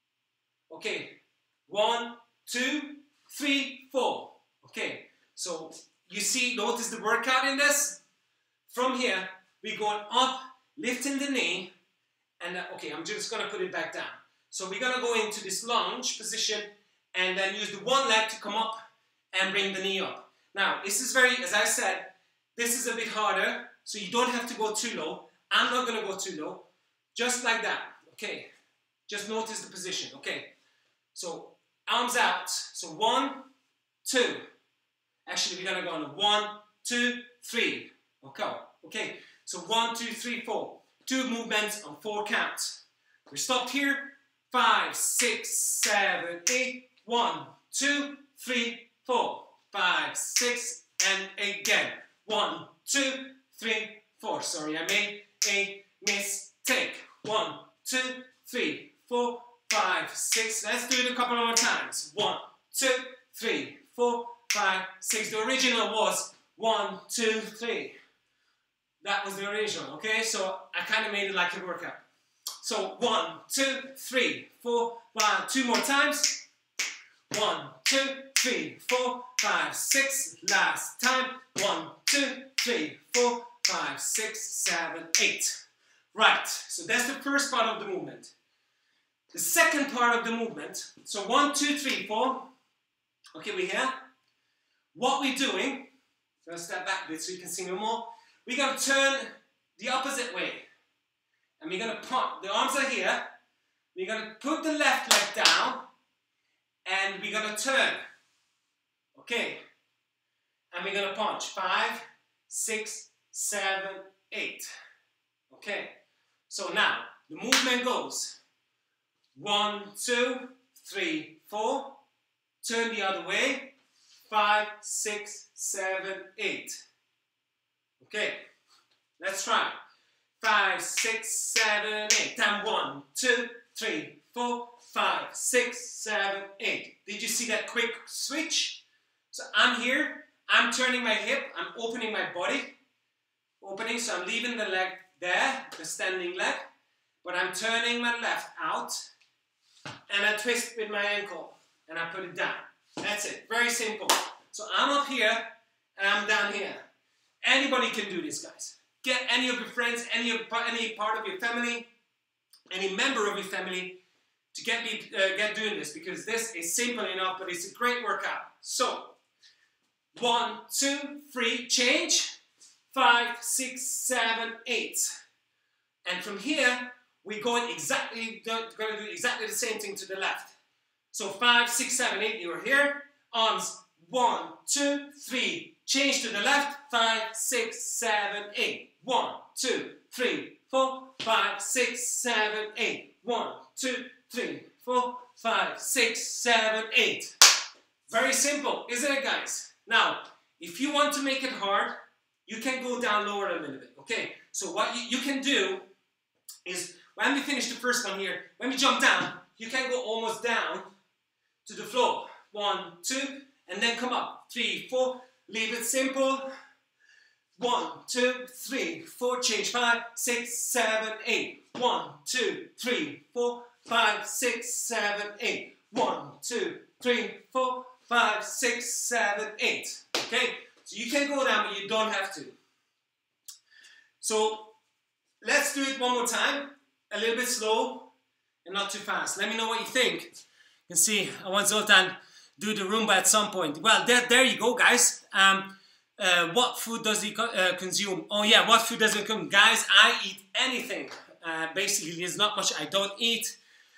okay, one, two, three, four. Okay, so you see, notice the workout in this? From here, we're going up, lifting the knee, and uh, okay, I'm just gonna put it back down. So we're gonna go into this lunge position, and then use the one leg to come up and bring the knee up. Now, this is very, as I said, this is a bit harder, so you don't have to go too low. I'm not gonna go too low, just like that, okay? Just notice the position, okay? So, arms out, so one, two. Actually, we're gonna go on one, two, three, okay? Okay, so one, two, three, four. Two movements on four counts. We stopped here, five, six, seven, eight, one, two, three, four, five, six, and again. One, two, three, four. Sorry, I made a mistake. One, two, three, four, five, six. Let's do it a couple more times. One, two, three, four, five, six. The original was one, two, three. That was the original, okay? So I kind of made it like a workout. So one, two, three, four, one, two more times. One, two, three, four, five, six. Last time. One, two, three, four, five, six, seven, eight. Right, so that's the first part of the movement. the second part of the movement, so one, two, three, four. Okay, we're here. What we're doing, let's step back a bit so you can see me more. We're going to turn the opposite way. And we're going to pump. The arms are here. We're going to put the left leg down. And we're going to turn. Okay. And we're going to punch. Five, six, seven, eight. Okay. So now, the movement goes. One, two, three, four. Turn the other way. Five, six, seven, eight. Okay, let's try. Five, six, seven, eight. Down one, two, three, four, five, six, seven, eight. Did you see that quick switch? So I'm here. I'm turning my hip. I'm opening my body. Opening, so I'm leaving the leg there, the standing leg. But I'm turning my left out. And I twist with my ankle. And I put it down. That's it. Very simple. So I'm up here and I'm down here. Anybody can do this, guys. Get any of your friends, any of, any part of your family, any member of your family to get me uh, get doing this, because this is simple enough, but it's a great workout. So one, two, three, change. Five, six, seven, eight. And from here we're going exactly going to do exactly the same thing to the left. So five, six, seven, eight, you're here. Arms, one, two, three. Change to the left. Five, six, seven, eight. One, two, three, four, five, six, seven, eight. One, two, three, four, five, six, seven, eight. Very simple, isn't it, guys? Now, if you want to make it hard, you can go down lower a little bit, okay? So what you, you can do is, when we finish the first one here, when we jump down, you can go almost down to the floor. One, two, and then come up. Three, four. Leave it simple. One, two, three, four. Change. Five, six, seven, eight. One, two, three, four, five, six, seven, eight. One, two, three, four, five, six, seven, eight. Okay? So you can go down, but you don't have to. So let's do it one more time. A little bit slow and not too fast. Let me know what you think. You can see, I want Zoltan do the Roomba at some point. Well, there, there you go, guys. Um, uh, what food does he co uh, consume? Oh yeah, what food does he consume? Guys, I eat anything. Uh, basically, there's not much I don't eat.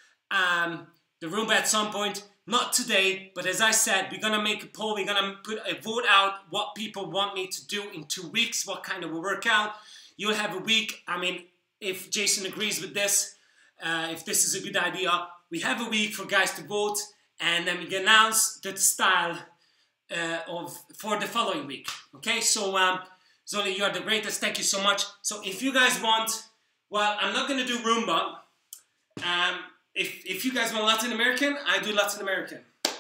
Um, the Roomba at some point, not today, but as I said, we're gonna make a poll. We're gonna put a vote out what people want me to do in two weeks, what kind of a workout. You'll have a week. I mean, if Jason agrees with this, uh, if this is a good idea, we have a week for guys to vote, and then we can announce the style uh, of for the following week. Okay, so um, Zoli, you are the greatest. Thank you so much. So if you guys want, well, I'm not going to do Roomba. Um, if, if you guys want Latin American, I do Latin American.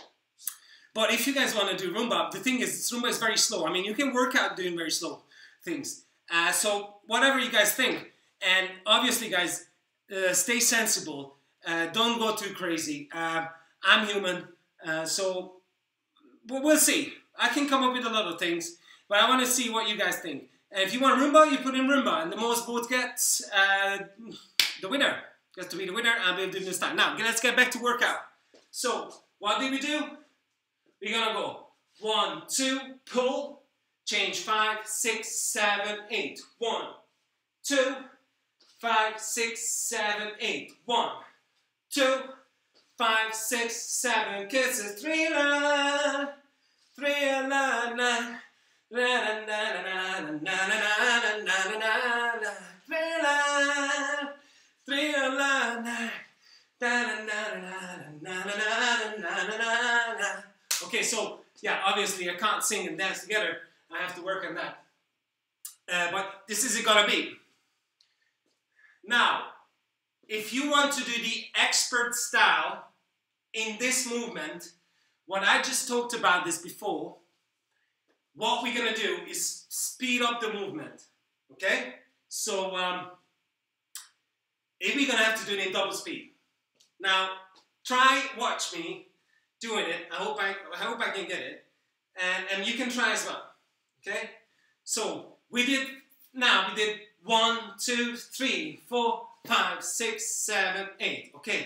But if you guys want to do Roomba, the thing is, Roomba is very slow. I mean, you can work out doing very slow things. Uh, so whatever you guys think. And obviously, guys, uh, stay sensible. Uh, don't go too crazy. Uh, I'm human, uh, so we'll see. I can come up with a lot of things, but I want to see what you guys think. And if you want Roomba, you put in Roomba, and the most votes gets uh, the winner. Gets to be the winner, and we'll do this time. Now, let's get back to workout. So, what did we do? We're gonna go one, two, pull, change five, six, seven, eight. One, two, five, six, seven, eight. One, two, five, six, seven. Kisses, three, la, three, la, la, la, la, la, la, la, la, la, la, three, la, three, la, la, la, la, la, la. Okay, so yeah, obviously I can't sing and dance together. I have to work on that. Uh, but this is it gonna be. Now, if you want to do the expert style in this movement, what I just talked about this before, what we're gonna do is speed up the movement. Okay? So um, if we're gonna have to do it in double speed. Now, try watch me doing it. I hope I, I hope I can get it. And, and you can try as well. Okay? So we did, now we did one, two, three, four, five, six, seven, eight. Okay.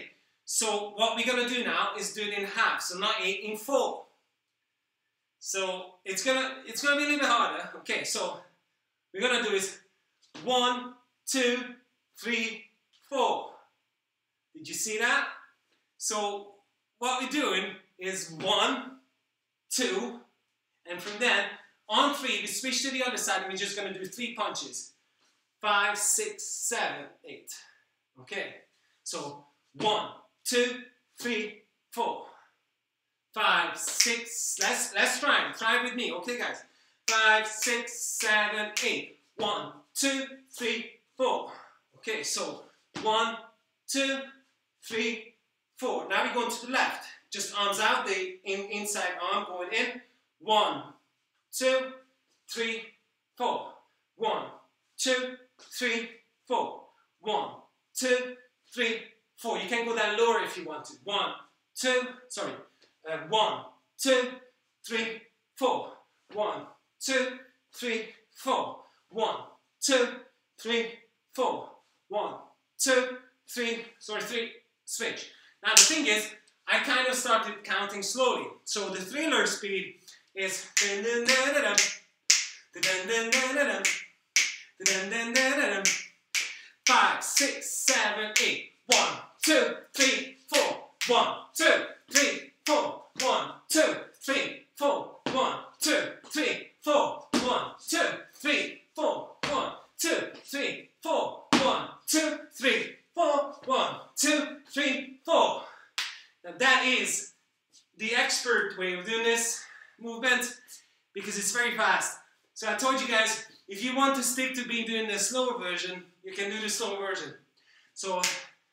So what we're gonna do now is do it in half, so not eight, in four. So it's gonna it's gonna be a little bit harder. Okay, so we're gonna do is one, two, three, four. Did you see that? So what we're doing is one, two, and from then on three we switch to the other side and we're just gonna do three punches. Five, six, seven, eight. Okay, so one, two, three, four, five, six. Let's let's try it. Try it with me. Okay, guys. Five, six, seven, eight. One, two, three, four. Okay, so one, two, three, four. Now we're going to the left. Just arms out. The in, inside arm going in. One, two, three, four. One, two, three, four. One, two, three, four. You can go down lower if you want to. One, two, sorry. Uh, one, two, three, four. One, two, three, four. One, two, three, four. One, two, three, sorry, three, switch. Now the thing is, I kind of started counting slowly. So the thriller speed is dun dun dun dun dun dun dun dun dun dun dun dun. Five, six, seven, eight. One, two, three, four. One, two, three, four. One, two, three, four. One, two, three, four. One, two, three, four. One, two, three, four. One, two, three, four. One, two, three, four. Now that is the expert way of doing this movement because it's very fast. So I told you guys, if you want to stick to be doing the slower version, you can do the slower version. So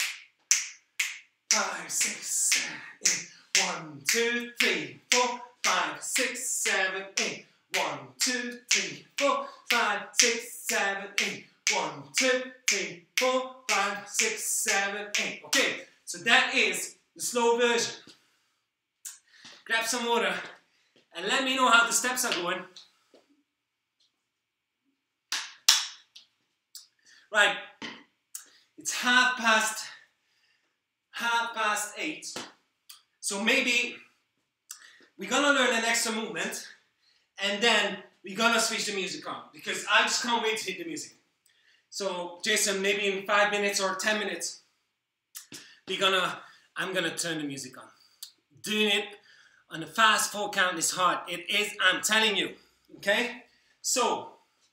five, six, seven, eight. One, two, three, four, five, six, seven, eight. One, two, three, four, five, six, seven, eight. One, two, three, four, five, six, seven, eight. Okay, so that is the slow version. Grab some water and let me know how the steps are going. Right, it's half past, half past eight. So maybe we're gonna learn an extra movement and then we're gonna switch the music on because I just can't wait to hit the music. So Jason, maybe in five minutes or ten minutes, we're gonna, I'm gonna turn the music on. Doing it on a fast four count is hard. It is, I'm telling you, okay? So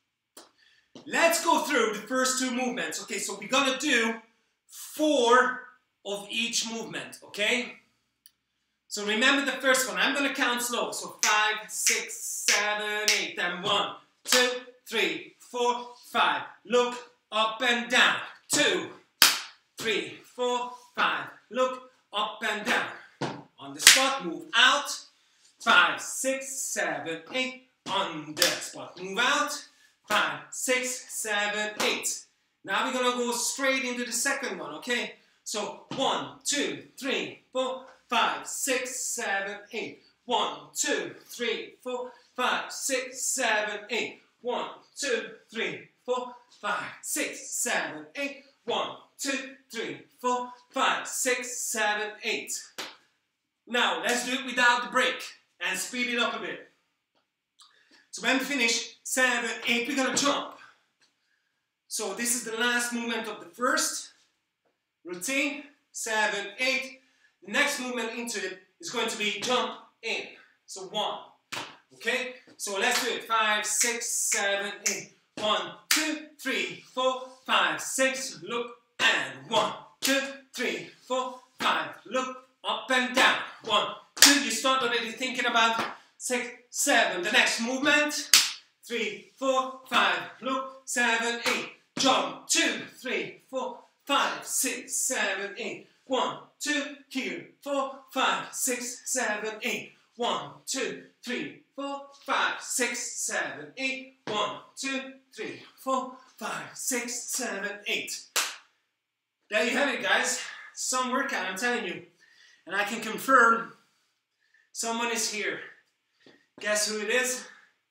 let's go through the first two movements. Okay, so we're gonna do four of each movement, okay? So remember the first one. I'm gonna count slow. So five, six, seven, eight. Then one, two, three, four, five. Look up and down. Two, three, four, five. Look up and down. On the spot, move out. Five, six, seven, eight. On the spot, move out. Five, six, seven, eight. Now we're gonna go straight into the second one, okay? So one, two, three, four, five, six, seven, eight. One, two, three, four, five, six, seven, eight. One, two, three, four, five, six, seven, eight. One, two, three, four, five, six, seven, eight. Now let's do it without the break and speed it up a bit. So when we finish seven, eight, we're gonna jump. So this is the last movement of the first routine. Seven, eight. The next movement into it is going to be jump in. So one. Okay? So let's do it. Five, six, seven, eight. One, two, three, four, five, six. Look and one, two, three, four, five. Look up and down. One, two. You start already thinking about six, seven. The next movement. Three, four, five. Look, seven, eight. Jump. Two, three, four, five, six, seven, eight. One, two, here. Four, five, six, seven, eight. One, two, three, four, five, six, seven, eight. One, two, three, four, five, six, seven, eight. There you have it, guys. Some workout, I'm telling you. And I can confirm someone is here. Guess who it is?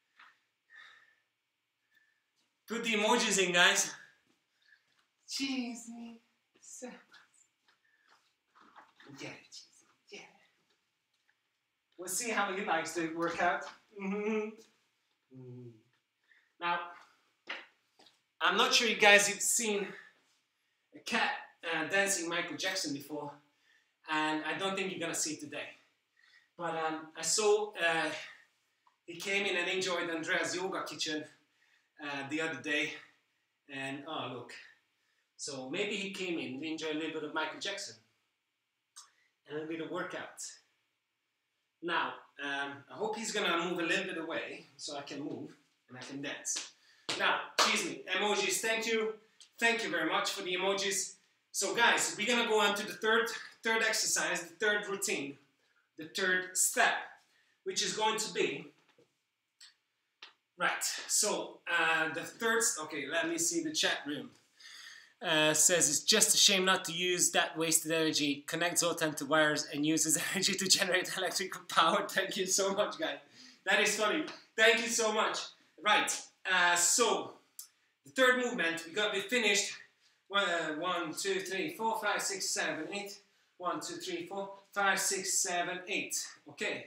Put the emojis in, guys. Cheese me. Get it. Yeah. We'll see how he likes the workout. Mm-hmm. Mm. Now, I'm not sure you guys have seen a cat uh, dancing Michael Jackson before, and I don't think you're gonna see it today. But um, I saw uh, he came in and enjoyed Andrea's yoga kitchen uh, the other day, and oh look, so maybe he came in to enjoy a little bit of Michael Jackson and a little bit of workout. Now, um, I hope he's gonna move a little bit away so I can move and I can dance. Now, excuse me, emojis, thank you. Thank you very much for the emojis. So guys, we're gonna go on to the third, third exercise, the third routine, the third step, which is going to be, right, so uh, the third, okay, let me see the chat room. Uh, says it's just a shame not to use that wasted energy. Connect Zoltan to wires and use his energy to generate electrical power. Thank you so much, guys. That is funny. Thank you so much. Right, uh, so the third movement, we got we finished. Uh, one, two, three, four, five, six, seven, eight. One, two, three, four, five, six, seven, eight. Okay.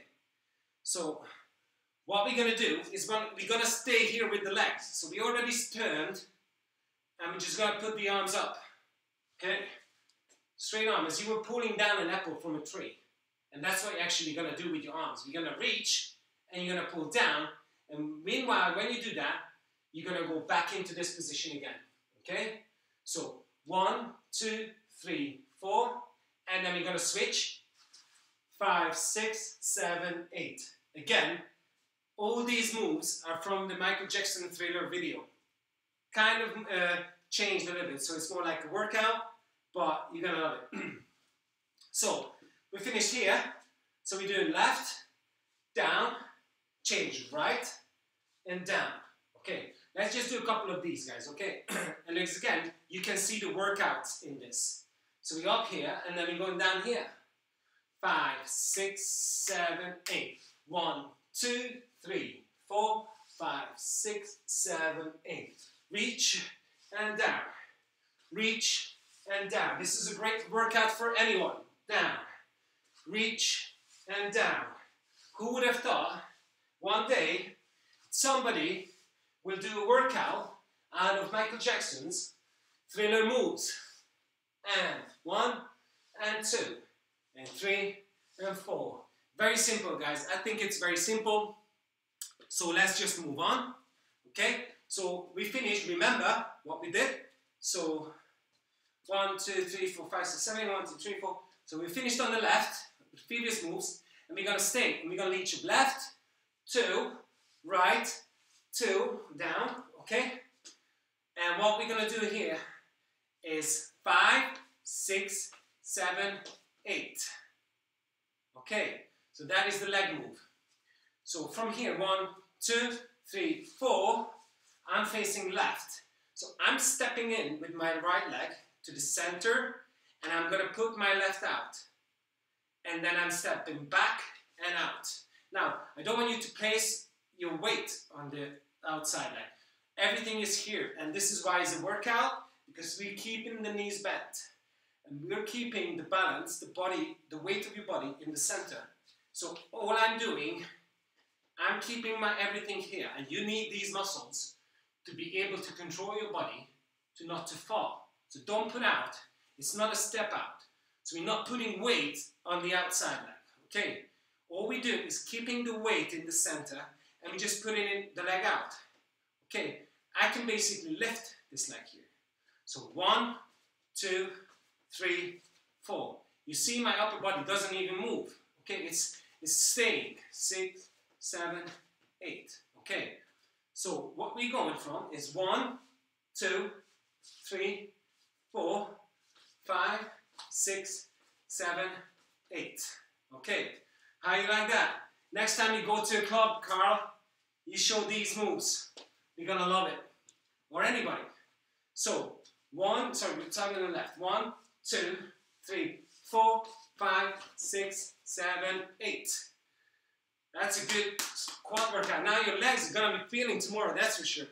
So what we're gonna do is one, we're gonna stay here with the legs. So we already turned, and we're just gonna put the arms up. Okay. Straight arm, as you were pulling down an apple from a tree. And that's what you're actually gonna do with your arms. You're gonna reach, and you're gonna pull down. And meanwhile, when you do that, you're gonna go back into this position again. Okay. So one, two, three, four, and then we're gonna switch. Five, six, seven, eight. Again, all these moves are from the Michael Jackson Thriller video. Kind of uh, changed a little bit, so it's more like a workout, but you're gonna love it. So we finished here. So we're doing left, down, change right, and down. Okay. Let's just do a couple of these, guys, okay? And again, you can see the workouts in this. So we're up here, and then we're going down here. Five, six, seven, eight. One, two, three, four, five, six, seven, eight. Reach and down. Reach and down. This is a great workout for anyone. Down. Reach and down. Who would have thought one day somebody will do a workout out of Michael Jackson's Thriller moves. And one, and two, and three, and four. Very simple, guys. I think it's very simple. So let's just move on. Okay? So we finished. Remember what we did. So one, two, three, four, five, six, seven, one, two, three, four. So we finished on the left, the previous moves, and we're gonna stay. And we're gonna reach left, two, right, two, down, okay? And what we're gonna do here is five, six, seven, eight. Okay, so that is the leg move. So from here, one, two, three, four, I'm facing left. So I'm stepping in with my right leg to the center, and I'm gonna put my left out. And then I'm stepping back and out. Now, I don't want you to place your weight on the outside leg. Everything is here, and this is why it's a workout, because we're keeping the knees bent. And we're keeping the balance, the body, the weight of your body in the center. So all I'm doing, I'm keeping my everything here, and you need these muscles to be able to control your body, to not to fall. So don't put out, it's not a step out. So we're not putting weight on the outside leg, okay? All we do is keeping the weight in the center, and we just putting in the leg out. Okay, I can basically lift this leg here. So one, two, three, four. You see my upper body doesn't even move. Okay, it's, it's staying. Six, seven, eight. Okay, so what we're going from is one, two, three, four, five, six, seven, eight. Okay, how you like that? Next time you go to a club, Carl, you show these moves. You're gonna love it. Or anybody. So, one, sorry, we're talking on the left. One, two, three, four, five, six, seven, eight. That's a good quad workout. Now your legs are gonna be feeling tomorrow, that's for sure.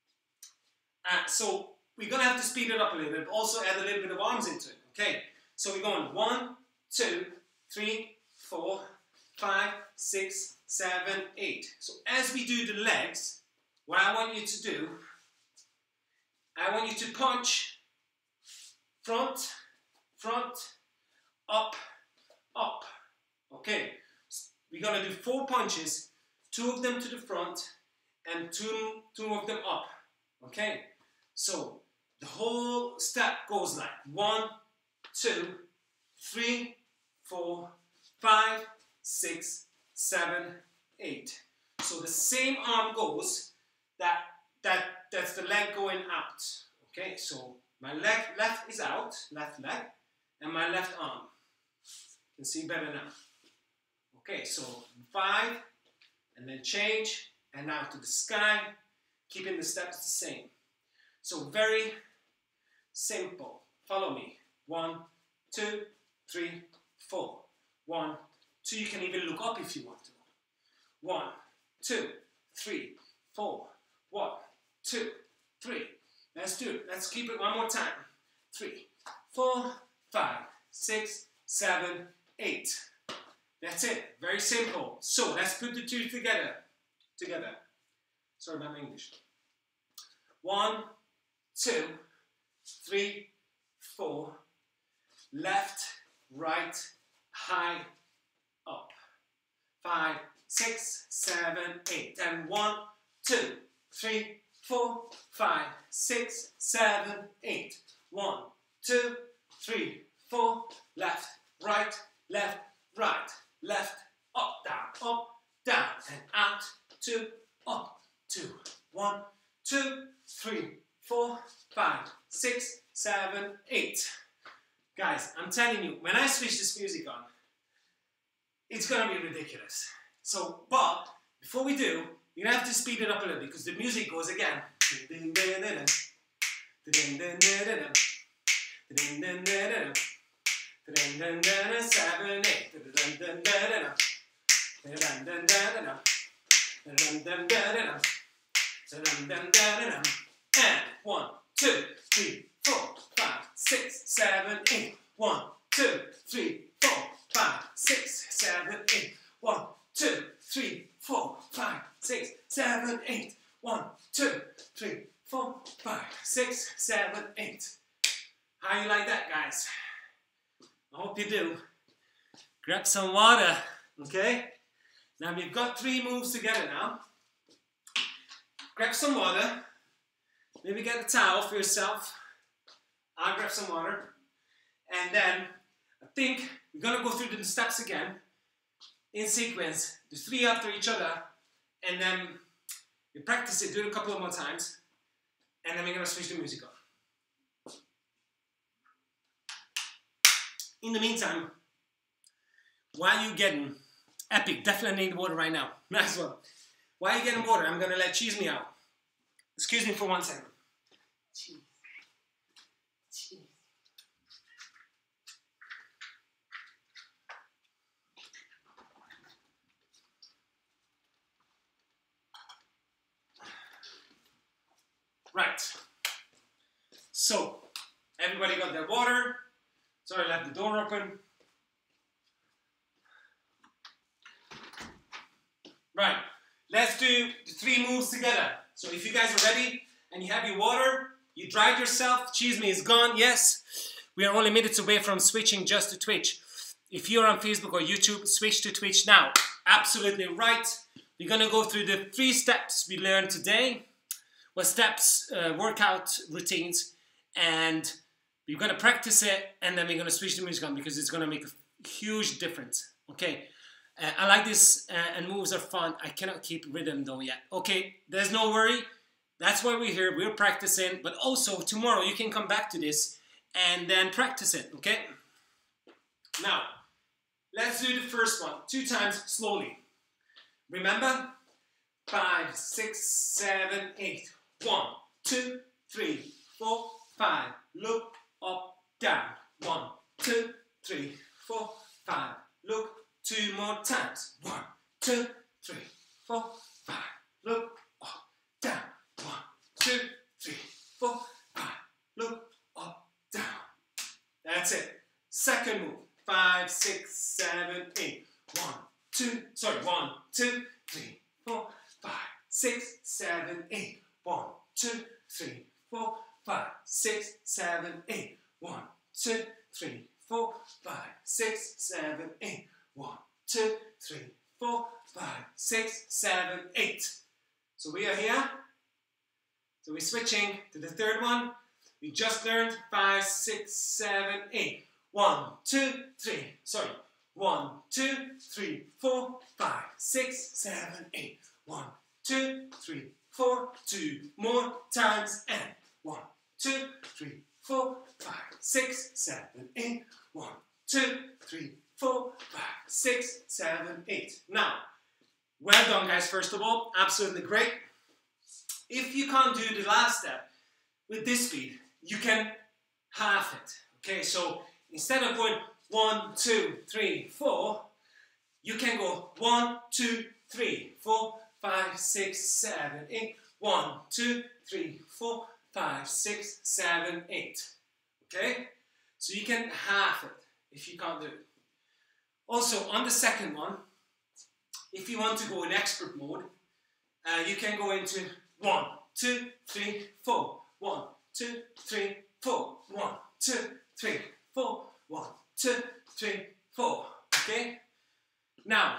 Uh, so, we're gonna have to speed it up a little bit, but also add a little bit of arms into it. Okay, so we're going one, two, three, four, five, six, seven, eight. So as we do the legs, what I want you to do, I want you to punch front, front, up, up. Okay, we're gonna do four punches, two of them to the front and two, two of them up. Okay, so the whole step goes like one, two, three, four, five, six, seven, eight. So the same arm goes, that, that, that's the leg going out. Okay, so my leg left is out, left leg, and my left arm. You can see better now. Okay, so five, and then change, and now to the sky, keeping the steps the same. So very simple. Follow me. One, two, three, four. One, two. You can even look up if you want to. One, two, three, four. One, two, three. Let's do it. Let's keep it one more time. Three, four, five, six, seven, eight. That's it. Very simple. So let's put the two together. Together. Sorry about my English. One, two, three, four. Left, right, high, up. Five, six, seven, eight. And one, two, three, four, five, six, seven, eight. One, two, three, four. Left, right, left, right, left, up, down, up, down, and out, two, up, two. One, two, three, four, five, six, seven, eight. Guys, I'm telling you, when I switch this music on, it's gonna be ridiculous. So, but before we do, you're gonna have to speed it up a little because the music goes again. Seven, eight. And one, two, three, four, five, six, seven, eight. One, two, three, four, five, six, seven, eight. One, two, three, four, five, six, seven, eight. One, two, three, four, five, six, seven, eight. How you like that, guys? I hope you do. Grab some water, okay? Now we've got three moves together now. Grab some water. Maybe get a towel for yourself. I'll grab some water. And then I think we're gonna go through the steps again in sequence, the three after each other, and then you practice it, do it a couple of more times, and then we're gonna switch the music on. In the meantime, while you're getting epic, definitely need water right now. Nice one. While you're getting water, I'm gonna let Cheese me out. Excuse me for one second. Cheese. Cheese. Right. So, everybody got their water. Sorry, I left the door open. Right. Let's do the three moves together. So if you guys are ready and you have your water, you dried yourself, Cheese Me is gone, yes. We are only minutes away from switching just to Twitch. If you're on Facebook or YouTube, switch to Twitch now. Absolutely right. We're gonna go through the three steps we learned today. Well, steps, uh, workout routines, and we're gonna practice it, and then we're gonna switch the music on because it's gonna make a huge difference, okay? Uh, I like this, uh, and moves are fun. I cannot keep rhythm though yet. Okay, there's no worry. That's why we're here. We're practicing. But also, tomorrow you can come back to this and then practice it, okay? Now, let's do the first one. Two times slowly. Remember? Five, six, seven, eight. One, two, three, four, five. Look up, down. One, two, three, four, five. Look. Two more times. One, two, three, four, five. Look up, down. One, two, three, four, five. Look up, down. That's it. Second move. five, six, seven, eight. One, two, sorry, one, two, three, four, five, six, seven, eight. One, two, three, four, five, six, seven, eight. One, two, three, four, five, six, seven, eight. One, two, three, four, five, six, seven, eight. So we are here. So we're switching to the third one. We just learned five, six, seven, eight. One, two, three. Sorry. One, two, three, four, five, six, seven, eight. One, two, three, four. Two more times. And one, two, three, four, five, six, seven, eight. One, two, three, four, five, six, seven, eight. Now, well done, guys. First of all, absolutely great. If you can't do the last step with this speed, you can half it. Okay, so instead of going one, two, three, four, you can go one, two, three, four, five, six, seven, eight. One, two, three, four, five, six, seven, eight. Okay, so you can half it if you can't do it. Also, on the second one, if you want to go in expert mode, uh, you can go into one, two, three, four. One, two, three, four. One, two, three, four. One, two, three, four. Okay? Now,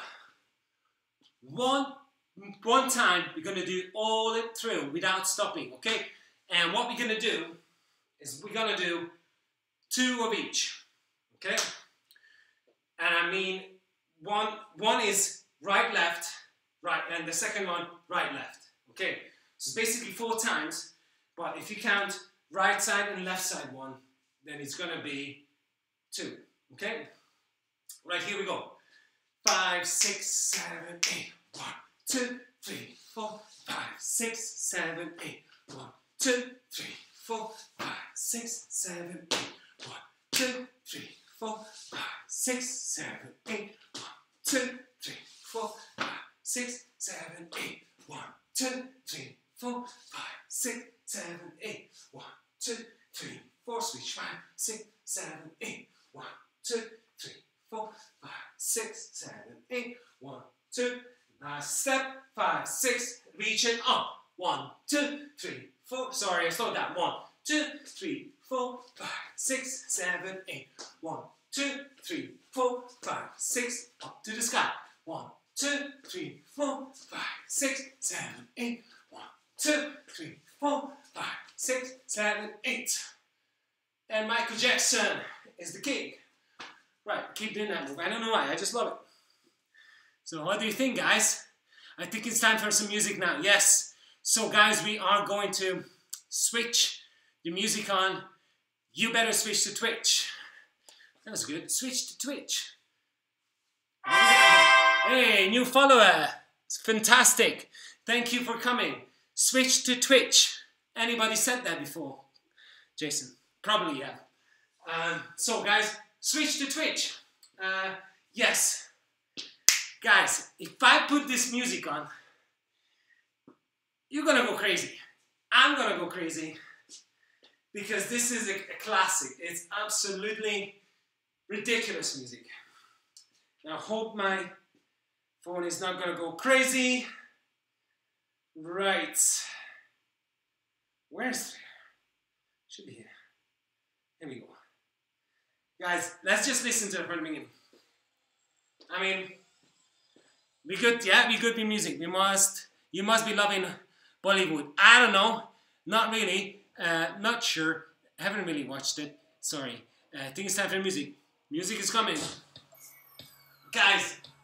one, one time we're going to do all it through without stopping. Okay? And what we're going to do is we're going to do two of each. Okay? And I mean, one, one is right, left, right, and the second one, right, left. Okay? So it's basically four times, but if you count right side and left side one, then it's going to be two. Okay? Right, here we go. Five, six, seven, eight. One, two, three, four, five, six, seven, eight. One, two, three, four, five, six, seven, eight. One, two, three, four, five, six, seven, eight. One, two, three, four, five, six, seven, eight. One, two, three, four, five, six, seven, eight. One, two, three, four. Switch. Five, six, seven, eight. One, two, three, four, five, six, seven, eight. One, two. Last step. Five, six. Reach it up. One, two, three, four. Sorry, I slowed down. One, two, three, four, five, six, seven, eight. One, two, three, four, five, six. Up to the sky. One, two, three, four, five, six, seven, eight. One, two, three, four, five, six, seven, eight. And Michael Jackson is the king. Right, keep doing that move. I don't know why, I just love it. So what do you think, guys? I think it's time for some music now. Yes. So guys, we are going to switch the music on. You better switch to Twitch. That was good. Switch to Twitch. Hey, new follower. It's fantastic. Thank you for coming. Switch to Twitch. Anybody said that before? Jason? Probably, yeah. Um, so, guys, switch to Twitch. Uh, yes. Guys, if I put this music on, you're gonna go crazy. I'm gonna go crazy. Because this is a, a classic. It's absolutely ridiculous music. Now, I hope my phone is not gonna go crazy. Right. Where's it? Should be here. Here we go. Guys, let's just listen to it from the beginning. I mean, we could, yeah, we could be music. We must, you must be loving Bollywood. I don't know. Not really. Uh, not sure. Haven't really watched it. Sorry. Uh, I think it's time for music. Music is coming. Guys,